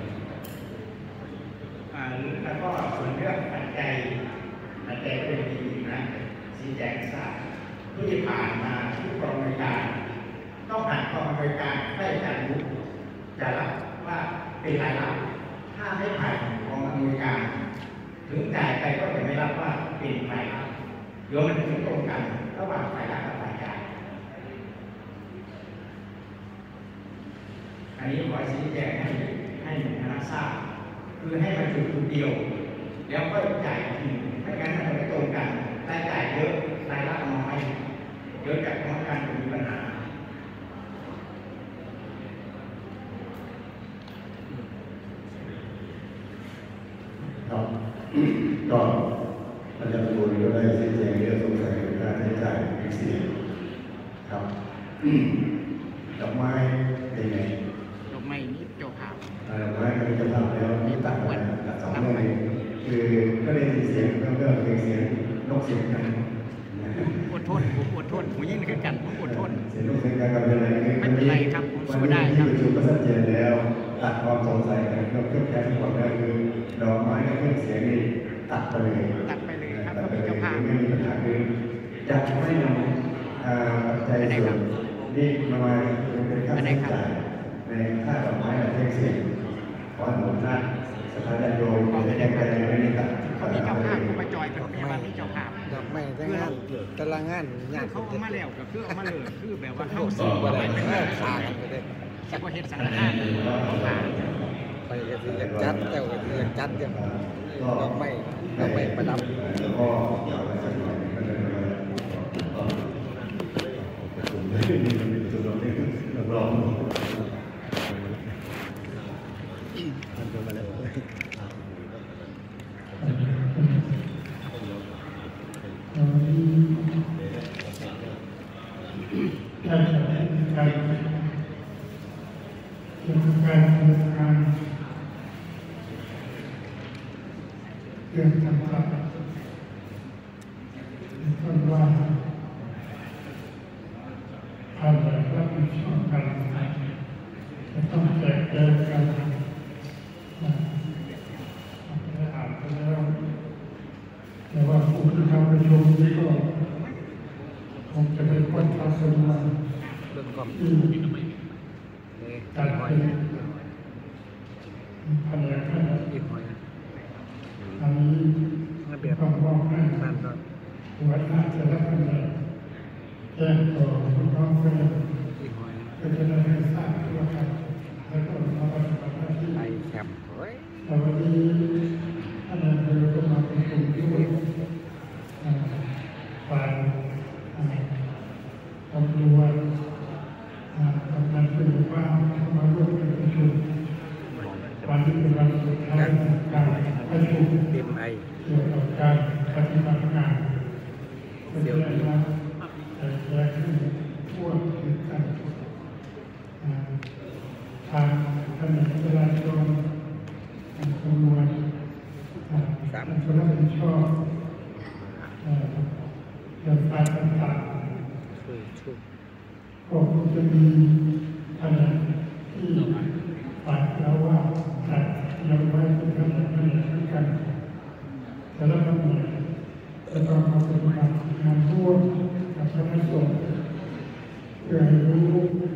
แล้วก็ส่วนเรื่องปัจจัยก็เป็นดีนะชี้แจงทราบที่ผ่านมาทุกกองบริการต้องผ่านกองบริการได้การรู้จะรับว่าเป็นรายรับถ้าไม่ผ่านกองบริการถึงจ่ายไปก็จะไม่รับว่าเป็นรายรับเดี๋ยวมันจะตรงกันระหว่างฝ่ายรับกับฝ่ายจ่ายอันนี้ขอชี้แจงให้หน่วยงานทราบคือให้มาจุดเดียวแล้วก็จ่ายทีไม่งั้นมันไม่ตรงกันรายจ่ายเยอะรายรับน้อยเดี๋ยวจากกรรมการจะมีปัญหาครับก็อาจารย์บูรก็ได้ชี้แจงเรื่องสงสัยในการใช้จ่ายเป็นเสียครับดอกไม้เป็นไงดอกไม้นี้เจ้าภาพดอกไม้มันจะทำแล้วมีตัดไว้ตัดสองเรื่องคือก็ได้ยินเสียงเรื่องเพลงเสียงนกเสียงกันอดทนผมอดทนผมยิ่งขึ้นกันผมอดทนเสียงนกเสียงกันกับอะไรไม่เป็นไรครับผมสู้ได้ครับที่ประชุมก็ชัดเจนแล้วตัดความสงสัยกันก็เครื่องแค่ทั้งหมดก็คือดอกไม้กับเครื่องเสียงนี่ตัดไปเลยตัดไปเลยครับตัดก็ไปมีเลยเจ้าภาพไม่มีปัญหาคือจะไม่นำปัจจัยส่วนนี่มาเป็นค่าใช้จ่ายในค่าดอกไม้และเครื่องเสียงขอหนุนท่านสถาบันโยมจะแจ้งไปไม่ได้ตัดเขามีเจ้าภาพเขามาจอยเป็นพยาบาลมีเจ้าภาพดอกไม้แต่งงานตารางงานคืงาอน เขาเอามาแล้วก็คือเอามาเลยคือแบบว่าเขาสิซื้อบ่มาได้เป็นขากันไปได้สิบกว่าเฮ็ดสังฆทานเขาขายไปก็สิอยากจัดเจ้าก็สิอยากจัดกันดอกไม้ประดับแล้วก็อยากจะหน่อยก็เลยมาประชุมได้มีประชุมเราเนี่ยรับรองการจัดการเกี่ยวกับการดำเนินการเรื่องต่างๆเป็นต้นว่าภายหลังรับผิดชอบกันจะต้องแจกแจงกันได้อ่านไปแล้วแต่ว่าผู้ที่ทำประชุมนี้ก็คงจะเป็นคนทำสำนวนเรื่องความที่นี่จัดหอยเป็นแผนกขนาดอีหอยอันนี้ระเบียบต้องมอบให้นั่นก็หัวหน้าแต่ละแผนกแจ้งต่อผู้ร้องเรียนอีหอยเพื่อจะได้ให้ทราบทั่วกันและก็มาปฏิบัติหน้าที่ไอแคมป์เฮ้ยแต่วันนี้ท่านนายกก็มาประชุมด้วยฝ่ายตำรวจกำนันผู้ใหญ่บ้านมาร่วมกันประชุมวันนี้เป็นวันสุดท้ายของการประชุมเต็มไอเกี่ยวกับการปฏิบัติงานเพื่อจะได้รับแต่แจ้งให้ทั่วถึงกันทางตำรวจจราจรตำรวจท่านผู้รับผิดชอบเรื่องการต่างๆช่วยก็คงจะมีอะไรที่ฝากเราว่าจัดยังไว้เป็นขนาดนั้นเหมือนกันแต่ละตำแหน่งจะต้องมาปฏิบัติงานร่วมกับคณะสงฆ์เพื่อให้รู้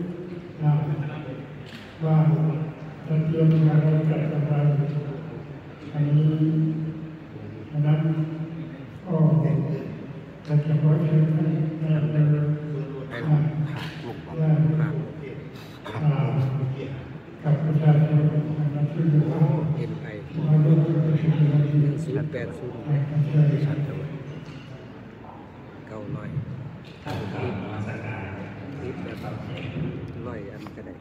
ว่าจะเตรียมงานอะไรจัดอะไรอันนี้ฉะนั้นก็จะขอเชิญท่านนายอำเภอไอได้ลูกของได้ภาพกับประชาชนนะครับที่อยู่ว่าเอ็มไอมาร่วมประชุมในวันนี้ 1080 เชิญชัดเลย900ติดแบบร้อยอันก็ได้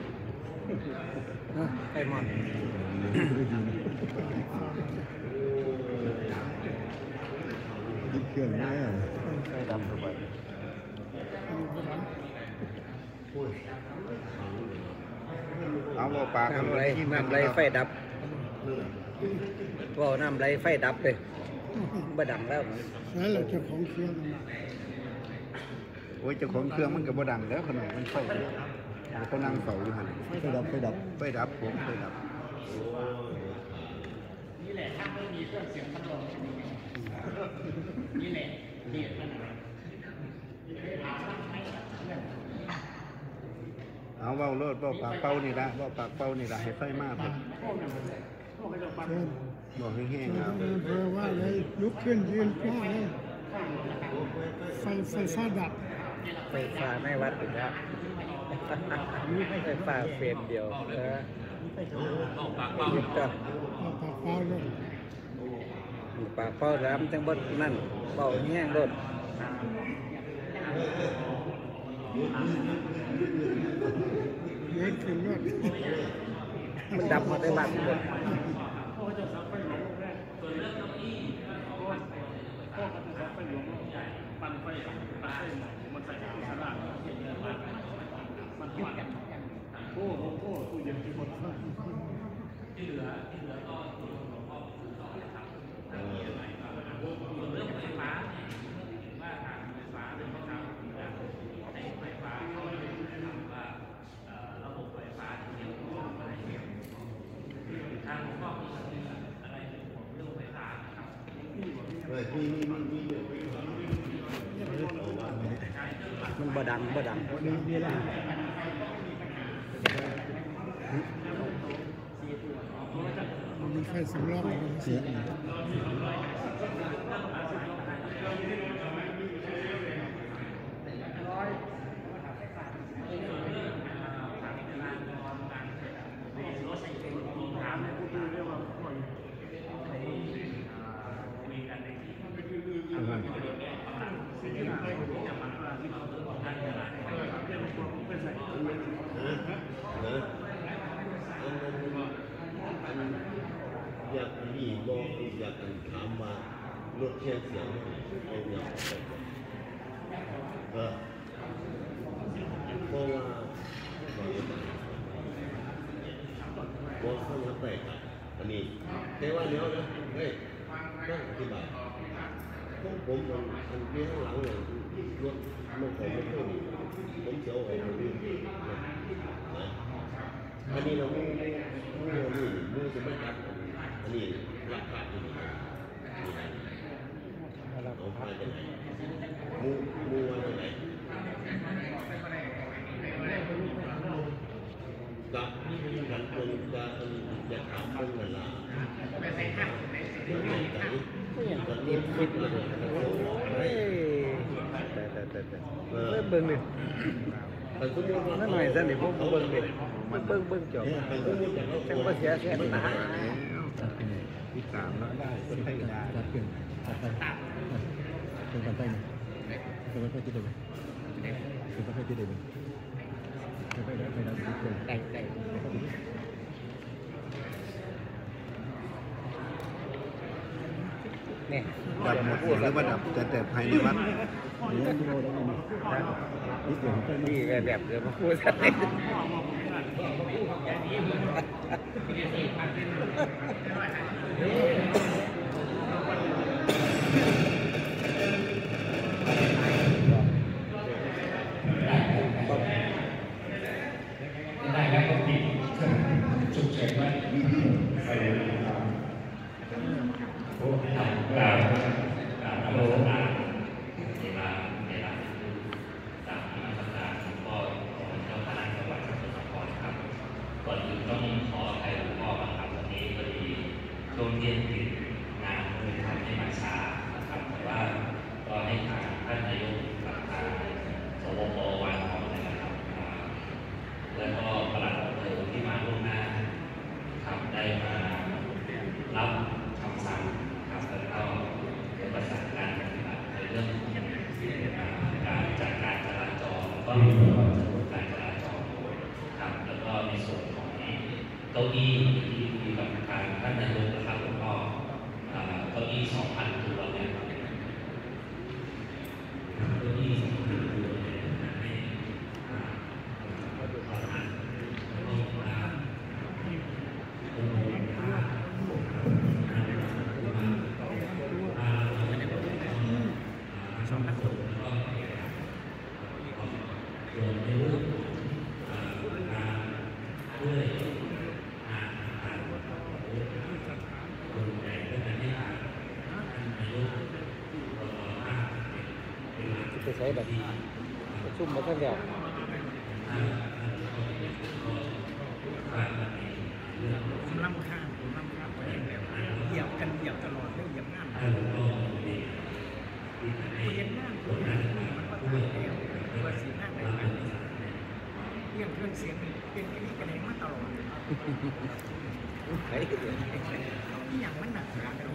ไอมอนเครื่องแม่ไฟดำเข้าไปเอาบ่ปากน้ำไหลไฟดับว่าน้ำไหลไฟดับเลยบ่ดังแล้วแล้วเราเจ้าของเครื่องโอ้ยเจ้าของเครื่องมันก็บ่ดังแล้วขนาดมันไฟเยอะเขานั่งเฝ้าอยู่หั่นไฟดับผมไฟดับนี่แหละถ้าไม่มีเครื่องเสียงพัดลมนี่แหละเหตุมันเอาเว้ารถเว้าปากเป้านี่ละเว้าปากเป้านี่ละให้ไฟมากครับบอกแห้งๆครับเพราะว่าเลยลุกขึ้นยืนกว้างเลยไฟฟ้าดับไฟฟ้าไม่วัดอีกแล้วไฟฟ้าเฟรมเดียวปากเป้าเอาปากเป้าเลยปากเป้าแล้วมันจังบ่นั่นเป้าแห้งรถเดินขึ้นรถมันดับหมดได้บ้านหมด มันบ่ดังมีไฟสำรองเสียงอยากมีบอกอยากถามว่ารถเชียงเสียงเอาอย่างไรเพราะว่าบอกข้างหลังแตกอันนี้แต่ว่าเดี๋ยวนะเฮ้ยต้องอธิบายผมมันมีข้างหลังเลยรถมันของไม่ค่อยดีผมจะเอาออกมาดูนะอันนี้เรามือจะไม่จับอันนี้รักษาที่นี่เอาไปกันไหนมูวันไหนกับกันคนจะอยากถามคนกันละไม่ใช่ห้ามกันนี่คิดเลยแต่เบิ่งดินั่นหน่อยซะนี่พวกเบิ่งดิมันเบิ่งจบจังบ่เสียแสนตาที่สามแล้วได้ก็ให้ได้เป็นกันไปเป็นกันไปที่เดิมเป็นกันไปที่เดิมไปได้ได้เนี่ยดับหมดหรือว่าดับแต่ภายในวัดนี่แบบเดิมมาพูดซะได้แล้วก็ปิดเครื่องฉุกเฉินไว้โอ้โหก่อนอื่นต้องขออภัยหลวงพ่อครับวันนี้พอดีช่วงเย็นติดงานเลยทำให้มาช้านะครับแต่ว่าก็ให้ทางท่านนายกกับทางสวปวันของนะครับแล้วก็ปลัดอำเภอที่มาล่วงหน้าครับได้มารับคำสั่งครับแล้วก็ประสานการปฏิบัติในเรื่องการจัดการจราจรแล้วก็การจราจรครับแล้วก็ในส่วนของเก้าอี้ที่คุยกับทางท่านนายกนะครับแล้วก็เก้าอี้ 2,000 ตัวเนี่ยเก้าอี้ 2,000 ตัวเนี่ยให้ช้แบบประชุมมาตั้งแต่ผมรำคาญไปเองแล้วเหยียบกันเหยียบตลอดเลยเหยียบงานเรียนงานมันก็ตายแล้วว่าสีหน้าไหนกันเรื่องเครื่องเสียงเป็นอันนี้กันเองมาตลอดที่อย่างมันหนักหนาเรา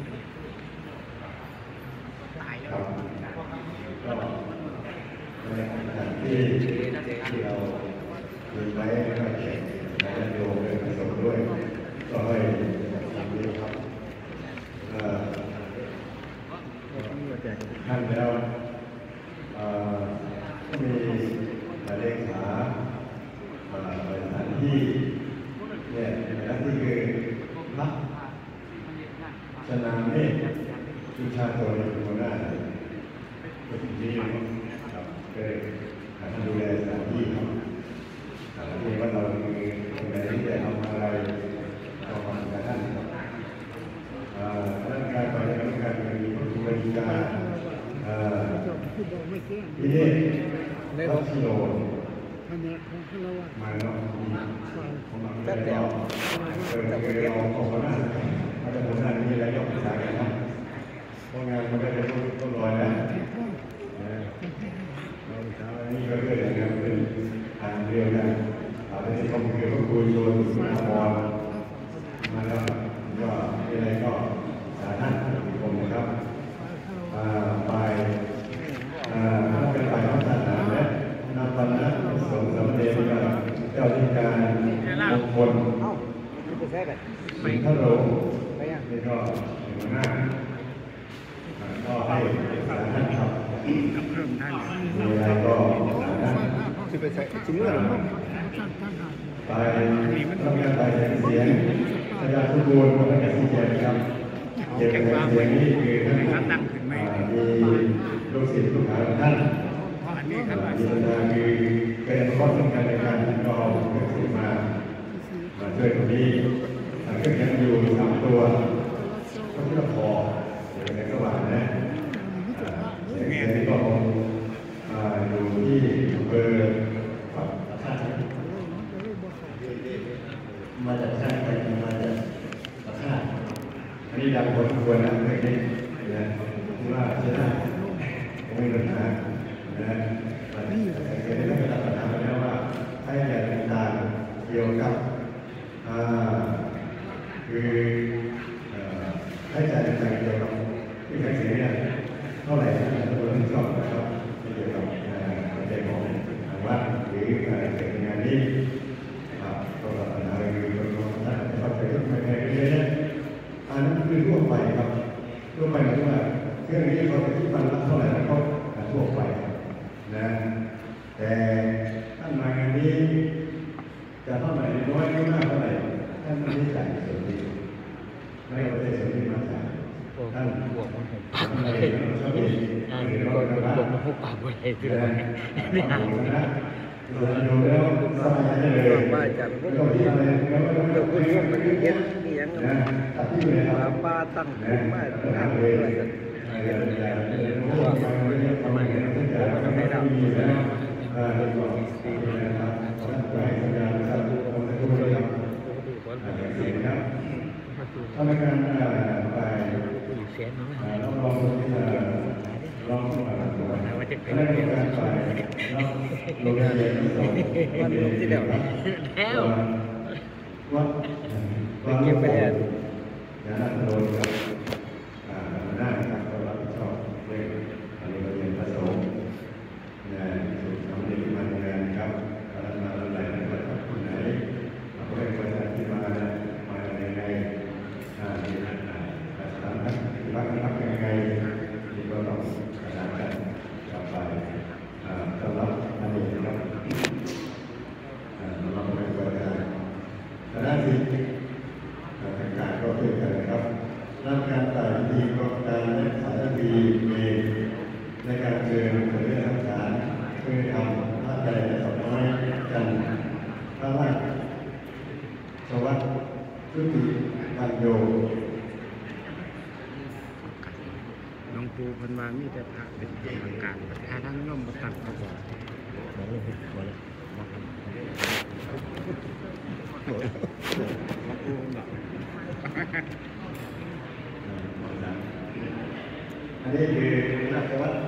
ตายแล้วก็ในขณะที่เราคุยไว้ก็เขียนในโยเป็นผสมด้วยก็ให้ทำนี้ครับท่านแล้วก็มีเลขาสถานที่เนี่ยสถานที่คือพระชนาเมฆชุชาโตในหัวหน้าก็ถึงที่ครับก็ท่านดูแลสถานที่ครับที่ว่าเรามีในที่จะทำอะไรต่อมากับท่านท่านการไปทำการมีพระธุรกิจการที่นี่ทัศโลมาเนาะแต่เดี๋ยวเราของหน้าอาจจะผมหน้านี้อะไรยกภาษากันนะเพราะงานมันก็จะต้องรอยนะนี่ก็คืออย่างนั้นเป็นทางเรียนนะอาจจะต้องคือพระครูโยนสุนทรมาแล้วก็อะไรก็สาท่านผมนะครับไปเป็นฝ่ายพัฒนาและนำคณะสงฆ์สำเร็จเจ้าที่การมงคลสิงห์ทโรนี่ก็หัวหน้าก็ให้สาท่านครับมีอะไรก็สาท่านไปทำงานไปเสียงพยาทุบูรณ์พยาทุเจียนครับเกี่ยวกับเสียงนี้คือท่านมีลูกศิษย์ลูกหาท่านมีปัญหาคือเป็นข้อสำคัญในการที่เราเกิดขึ้นมาช่วยตรงนี้ก็ยังอยู่3ตัวก็เพื่อพออย่างไรก็ว่านะเสียงนี้ก็อยู่ที่เบอร์มาจากชาติไทยมาจากประเทศอันนี้ดังพอสมควรนะเรื่องนี้นะว่าใช่ไหมไม่มีปัญหานะแต่เกิดเรื่องปัญหาแล้วว่าให้ใหญ่ต่างๆเกี่ยวกับคือให้จ่ายต่างๆเกี่ยวกับที่ใช้เสียเนี่ยเท่าไหร่นะตัวที่ชอบนะครับเกี่ยวกับประเด็นของวัดหรืออะไรเกิดงานนี้ก็ปัญหาคือคนท่านจะเข้าใจทุกประเด็นเลยนะอันนั้นคือทั่วไปครับทั่วไปหมายถึงว่าเรื่องนี้เขาจะคิดมันละเท่าไหร่แล้วก็ทั่วไปนะแต่ท่านมางานนี้จะเท่าไหร่น้อยหรือมากเท่าไหร่ท่านไม่ได้จ่ายส่วนนี้ไม่เอาไปส่วนนี้มาจ่ายท่านบวกอะไรชอบดีเราจะมาพบปะอะไรที่เราไม่หาดูแล้วสบายใจเลยป้าจับพวกที่อะไรเราพูดว่ามันเย็นที่ยังป้าตั้งขึ้นมาตั้งเลยทำไมไม่ได้ทำการไปลองว่าจะเป็นการไปลงเรียนวันลงที่เดียวแล้ววัดเก็บไปแล้วอย่านั่งโดนกับหน้าครับก็รับผิดชอบเรื่องอันนี้เราเรียนผสมสุดทำเรื่องมันงานครับการมาอะไรนะครับคนไหนเราก็เป็นคนที่มาในไงสถานที่รักยังไงที่ก็ต้องประสานกันกลับไปสำหรับอันนี้นะครับเราไม่ควรจะแต่ด้านที่การก็คือกันนะครับด้านการต่างทีก็การและสารพีเองในการเชิญเผยหลักฐานเพื่อทำท่าใจและต่อน้อยกันพระราชสวัสดิ์ชุติปัญโยหลวงปู่เพิ่นว่ามีแต่พระเป็นกรรมการถ้าทั้งย่อมบ่ตั้งเขาบอกบอกเลยบอกเลยอันนี้คือราชวัตร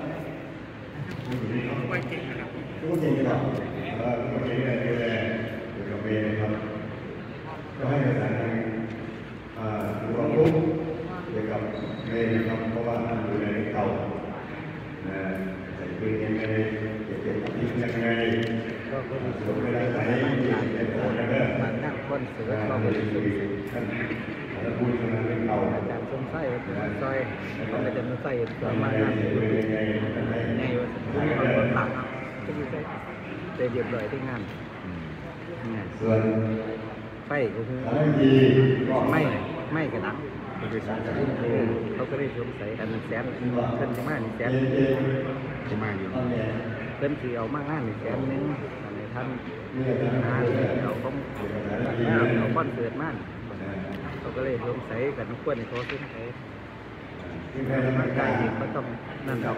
ว่าเก่งนะครับรู้จริงครับรู้จริงเลยดูแลเกี่ยวกับเวรครับก็ให้ประสานทางหลวงปู่เกี่ยวกับเวรครับเพราะว่าท่านดูแลเก่าใส่ปืนยังไงเก็บทิ้งยังไงก็เพิ่นสมเวลาใส่ในโบสถ์นะครับบางนั่งคนเสือเราบ่ได้สงสัยท่านพูดมาเป็นเก่าอาจารย์สงสัยว่าเป็นซอยเขาอาจารย์สงสัยสามารถยังไงไงว่าคุณมีคนตักก็คือได้เรียบร้อยที่งานส่วนไฟก็คือสารพีก็ไม่กระดังเขาก็ได้สงสัยอันนั้นแสนเพิ่นจะมานี่แสนจะมาอยู่เพิ่นสิเอามางานนี่แสนนึงอันนี้ท่านเอาของเอาคอนเสิร์ตมาเขาก็เลยสงสัยกันควรให้เขาสงสัยร่างกายก็ต้องนั่นดอก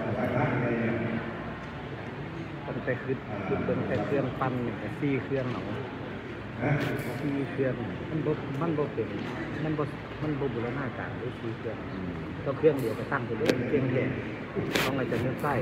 ตั้งแต่คือเป็นแต่เครื่องปั้นซี่เครื่องเอาซี่เครื่องมันบ่เป็นมันบ่บูรณาการด้วยซี่เครื่องก็เครื่องเดียวก็ตั้งไปเลยเครื่องแค่ต้องอาจจะเนื้อไส้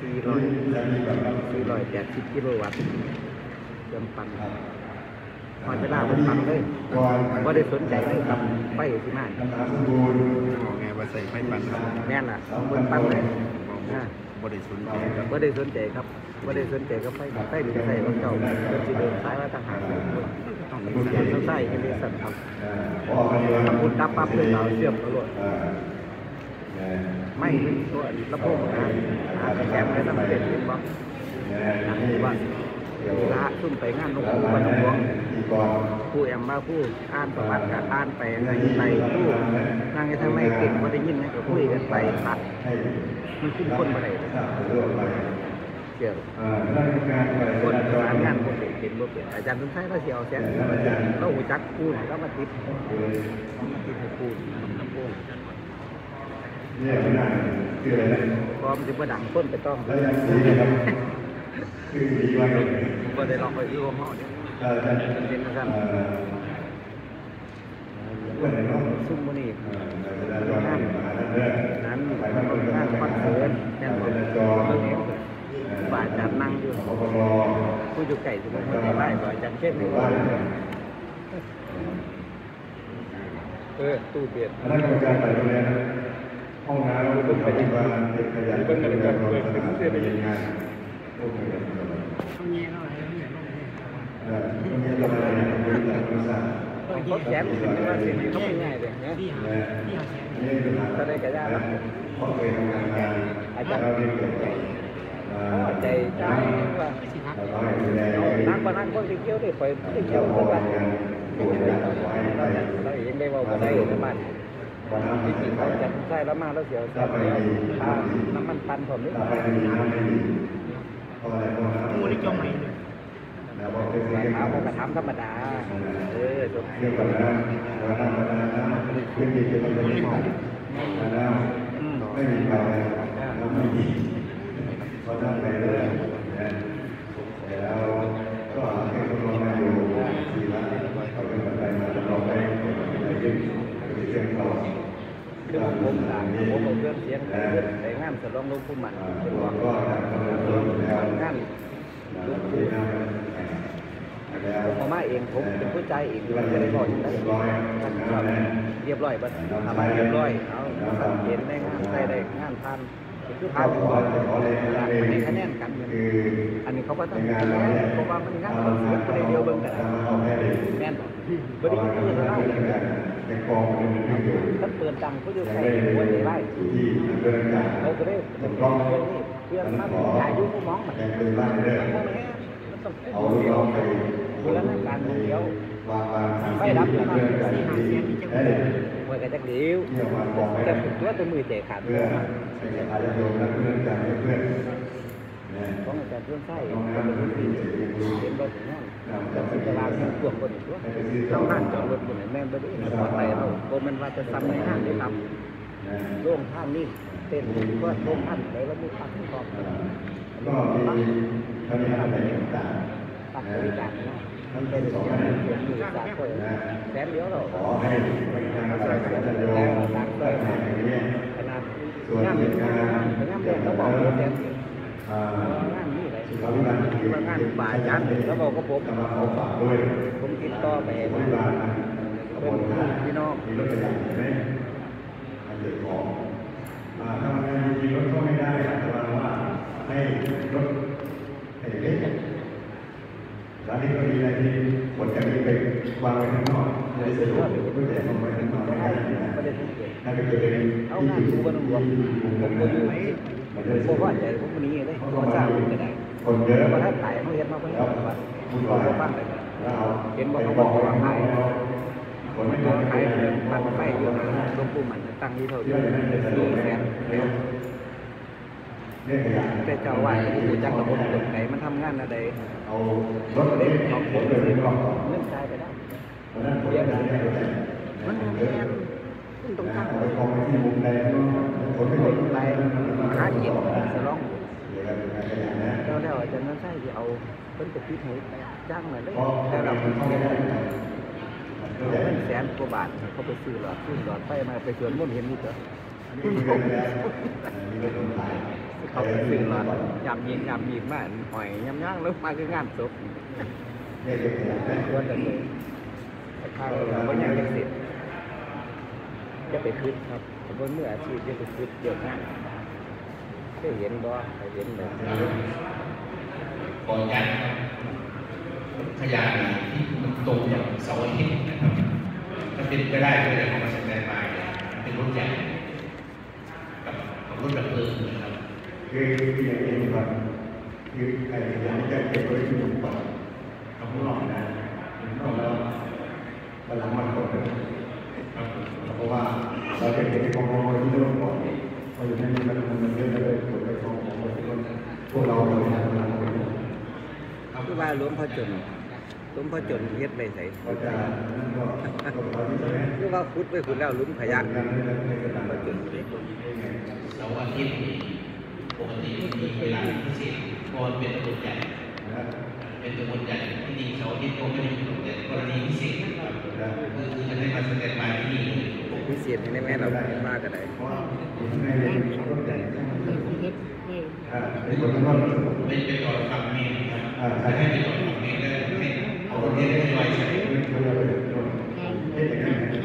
480กิโลวัตต์เครื่องปั้นพอจะได้มันปั้นเลยว่าได้สนใจเลยกับไฟที่นั่นบอกไงว่าใส่ไฟปั่นครับแม่นล่ะมันปั้นเลยบ่ได้สนใจครับว่าได้สนใจครับว่าได้สนใจก็ไฟหรือไฟของเจ้าเป็นสีเดินซ้ายว่าทหารต้องมีเสียงไส้กันเลยสั่นครับถ้าพูดดับปั๊บเลยเราเชื่อมตลอดไม่ตัวระบบนะแคมเลยต้องเป็นบล็อกว่าเวลาซุ่มไปงานนกคู่วันหลวงผู้แอมมาผู้อ่านประวัติการอ่านไปไงไปผู้นั่งในทางในเก่งก็ได้ยินนะก็คุยกันไปตัดมันขึ้นคนมาได้เกี่ยวคนประสานงานคนเก่งบ่เปลี่ยนอาจารย์ทุนไทยเราเสียวแสนเราหูจักพูดแล้วมาติดให้พูดน้ำพูดเนี่ยมันน่าคืออะไรนะพร้อมจะมาดังต้นไปต้องแล้วยังสีครับคือดีไว้ก็ได้ลองไปดูห้องเนี่ยเป็นกันเพื่อนเนาะซุ่มมันนี่จราจรนั้นนั้นมันงานคอนเสิร์ตแน่นอนฝ่ายจัดนั่งอยู่ปปรผู้อยู่ไก่ที่มันไม่ได้ฝ่ายจัดเข้มอยู่ตู้เบียดคณะกรรมการฝ่ายดูแลห้องน้ำเป็นปฏิบัติเป็นขยันเป็นการเปิดเป็นเสียไปยังไงพวกนี้ต้องเงี้ยหน่อยเนี่ยตรงนี้เราอะไรนะบริษัทบริษัทเขาแย้มถึงว่าสิ่งนี้เขาไม่ง่ายเลยเนี่ยที่หาแสนนี่คือหาถ้าได้กระยาแล้วเพราะเคยทำงานมาเราเรียนเกี่ยวกับใจใจว่าเราให้ดูแลนั่งก็นั่งก็ที่เกี่ยวได้ไปที่เกี่ยวพอกันกันตรวจการเอาไว้ไปเราเองได้ว่าก็ได้ในบ้านวันนั้นจริงๆเขาจัดใส่แล้วมาแล้วเสียวแซ่บแล้วน้ำมันปันผมนี่ถ้าไม่มีน้ำไม่มีเพราะอะไรเพราะน้ำมูได้จมไหมแล้วพอเป็นราเรื่องคาผมก็ทำธรรมดาจบเรื่องแบบนั้นวันนั้นขึ้นดีจะต้องเป็นของน้ำไม่มีใครน้ำไม่มีเพราะน้ำไปเรื่อยแล้วก็ให้คนลงมาอยู่ทีละเขาเป็นปัจจัยมาลองไปยึดเรื่องต่อคือผมต่างผมเอาเครื่องเสียงแต่งานสลองลงผู้มันเป็นว่าก็การกำหนดตัวแล้วงานที่น้ำแล้วผมมาเองผมเป็นผู้ใจเองผมจะได้บอกอยู่ได้เรียบร้อยบัดทำมาเรียบร้อยเอาสังเกตในงานใส่ได้งานทานคือทานก่อนให้คะแนนกันอันนี้เขาก็ต้องคะแนนเพราะว่ามันงานคอนเสิร์ตคนเดียวเบิ่งกันแม่นบ่ได้ยินเรื่องอะไรในกองมันมีอยู่ถ้าเปิดดังเขาจะยังใส่ไม่หัวใจไล่ที่เดินการเขาก็ได้เป็นเพื่อนมาถ่ายรูปผู้มองมันยังเป็นบ้านเดิมมันต้องเอาลูกน้องไปบูรณาการเดียววางไปรับเดินการที่ได้ไว้กันจักเดียวที่มาบอกให้แต่ผมตัวตัวมือเตะขาดเพื่ออาจจะโยมและเพื่อนการเพื่อนของอาจารย์เพื่อนไส้ก็เป็นคนที่เห็นว่าถึงนั่นแต่สิ่งเวลาที่พวกคนอีกตัวต้องนั่งจอดรถคนไหนแม่นไปด้วยปลอดภัยเราโบมันว่าจะซ้ำในห้างได้ครับโรงท่านนี่เต้นเพื่อโรงท่านไหนแล้วมีพักที่ครอบก็มีตอนนี้ทำอะไรต่างปักบริการนะมันเป็นสองอันเป็นอยู่จากคนแสนเดียวเราๆขอให้บริการอะไรกันจะโยมได้ทำอย่างนี้ขนาดส่วนเหตุการณ์ย่ำเด็กเขาบอกว่าแสนงานนี่ไหนสุขาภิบาลที่งานป่าจันแล้วบอกก็ผมจะมาขอฝากด้วยผมติดต่อไปสุขาภิบาลเป็นพี่น้องมีรถจักรยานไหมอันเดือดของถ้ามันจริงๆรถก็ไม่ได้แต่ว่าให้รถให้เล็กร้านนี้ก็มีอะไรที่ขนจากนี้ไปวางไว้ข้างนอกในสะดวกไม่แต่ทำไว้ข้างนอกไม่ได้นะถ้าไปเจอที่เอางานดูบนหลวงผมก็อยู่ผมว่าใจผมนี้เลยผมสร้างก็ได้คนเยอะเพราะถ้าตายเขาเห็นมาคนนี้ว่าคุณเขาว่าฟังเลยแล้วเห็นว่าเขาเขาบบ ออก กว่าว่าขาขาย ยคนไม่โดโดนนขาขาย ยปันไฟอยู่นะหลวงปู่มันตั้งที่เท่าเยเดิอะมเลยนะ 4 แสนเรื่องขยะแต่เจ้าว่าผู้จักระบบตกไหนมันทำงานอะไรเอารถเล็กของผมไปเป็นกองก่อนเรื่องใจไปได้วันนั้นผมได้ได้รถมันแพงขึ้นตรงกลางเอาไปกองไปที่มุมใดคนไม่หมดไปหากินสลองเดี๋ยวเราเป็นขยะนะแล้วอาจารย์นั่นใช่ที่เอาเป็นตะกี้ให้จ้างมาเลยเพราะแต่เรามันเข้าไม่ได้เงิน100,000 กว่าบาทเขาไปซื้อหลอดไฟมาไปสวนมุ่นเห็นนี่เถอะมีเงินแล้วมีเงินลงขายเขาไปซื้อหลอดยำยิงมาหอยยำย่างแล้วมาคืองานศพเนี่ยเก็บขยะนะชวนกันเลยข้าวเราก็ยังจะเสร็จจะไปคืดครับผมว่าเมื่ออาชีพจะไปคืดเกี่ยวงานได้เห็นบ่ได้เห็นแบบก่อนกันขยะที่มันตรงอย่างเสาร์อาทิตย์นะครับถ้าเป็นไปได้ก็จะเอามาสแตนบายเป็นรถใหญ่กับรถดับเพลิงนะครับคืออย่างนี้ครับคือไอ้ขยะนี่จะเก็บไว้ที่มุมก่อนข้างนอกนะข้างนอกแล้วหลังมันก่อนเพราะว่าเราจะเก็บในกองที่โลกก่อนเพราะอยู่ในนี้มันเยอะเลยผลไปกองพวกเราเลยนะเราคือว่าหลวงพ่อจนเฮ็ดไปใส่ก็จะนั่นก็เราที่จะคือว่าขุดไปขุดแล้วหลุมขยะหลวงพ่อจนเสาร์อาทิตย์ปกติมีเวลาพิเศษเพราะเป็นตำรวจใหญ่เป็นตำรวจใหญ่ที่จริงเสาร์อาทิตย์ก็ไม่ได้มีแต่กรณีพิเศษนะครับคือจะให้มาสแตนบายที่นี่พิเศษในแม่เรามากก็ได้ในรถใหญ่ในคนที่ว่าไม่ไปจอดฝั่งเมนครับจะให้ไปจอดฝั่งเมนได้ให้เอารถเมนให้ไว้ใช้เป็นคนเราเป็นคนเอ๊ะอย่างนั้น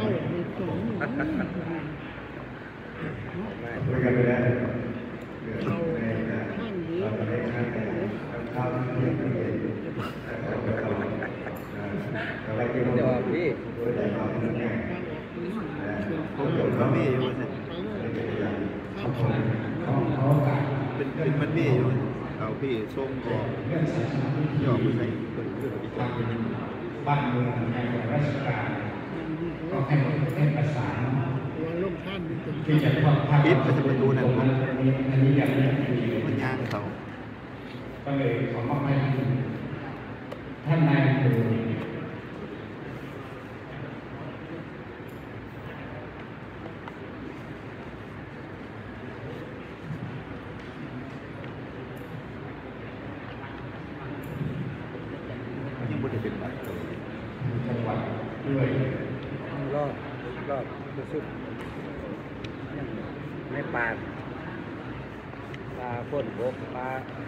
คุยกันไปแล้วเราจะได้ค่าข้าวที่ไม่เห็นอะไรที่เดี๋ยวเราพี่ตัวใหญ่มาเป็นไงเขาเกี่ยวกับมีอยู่สิเขาเป็นมันมีอยู่เอาพี่ส่งออกยอมไปใส่คนเพื่อที่จะเป็นบ้านเมืองในราชการก็ให้ประสานที่จะทอดผ้าปิดไปที่ประตูนั่นผมอันนี้อย่างนี้คือมันย่างเขาก็เลยขอมอบให้ท่านนายอำเภอยังไม่ได้เป็นบัตรจังหวัดด้วยรอบรู้สึกในป่าพ่นบกปลา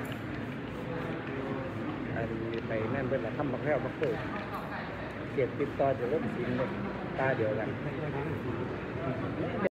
อันไปนั่นเป็นอะไรทำบักแก้วบักเตอร์เก็บติดต่อจะเริ่มสินเลยตาเดียวกัน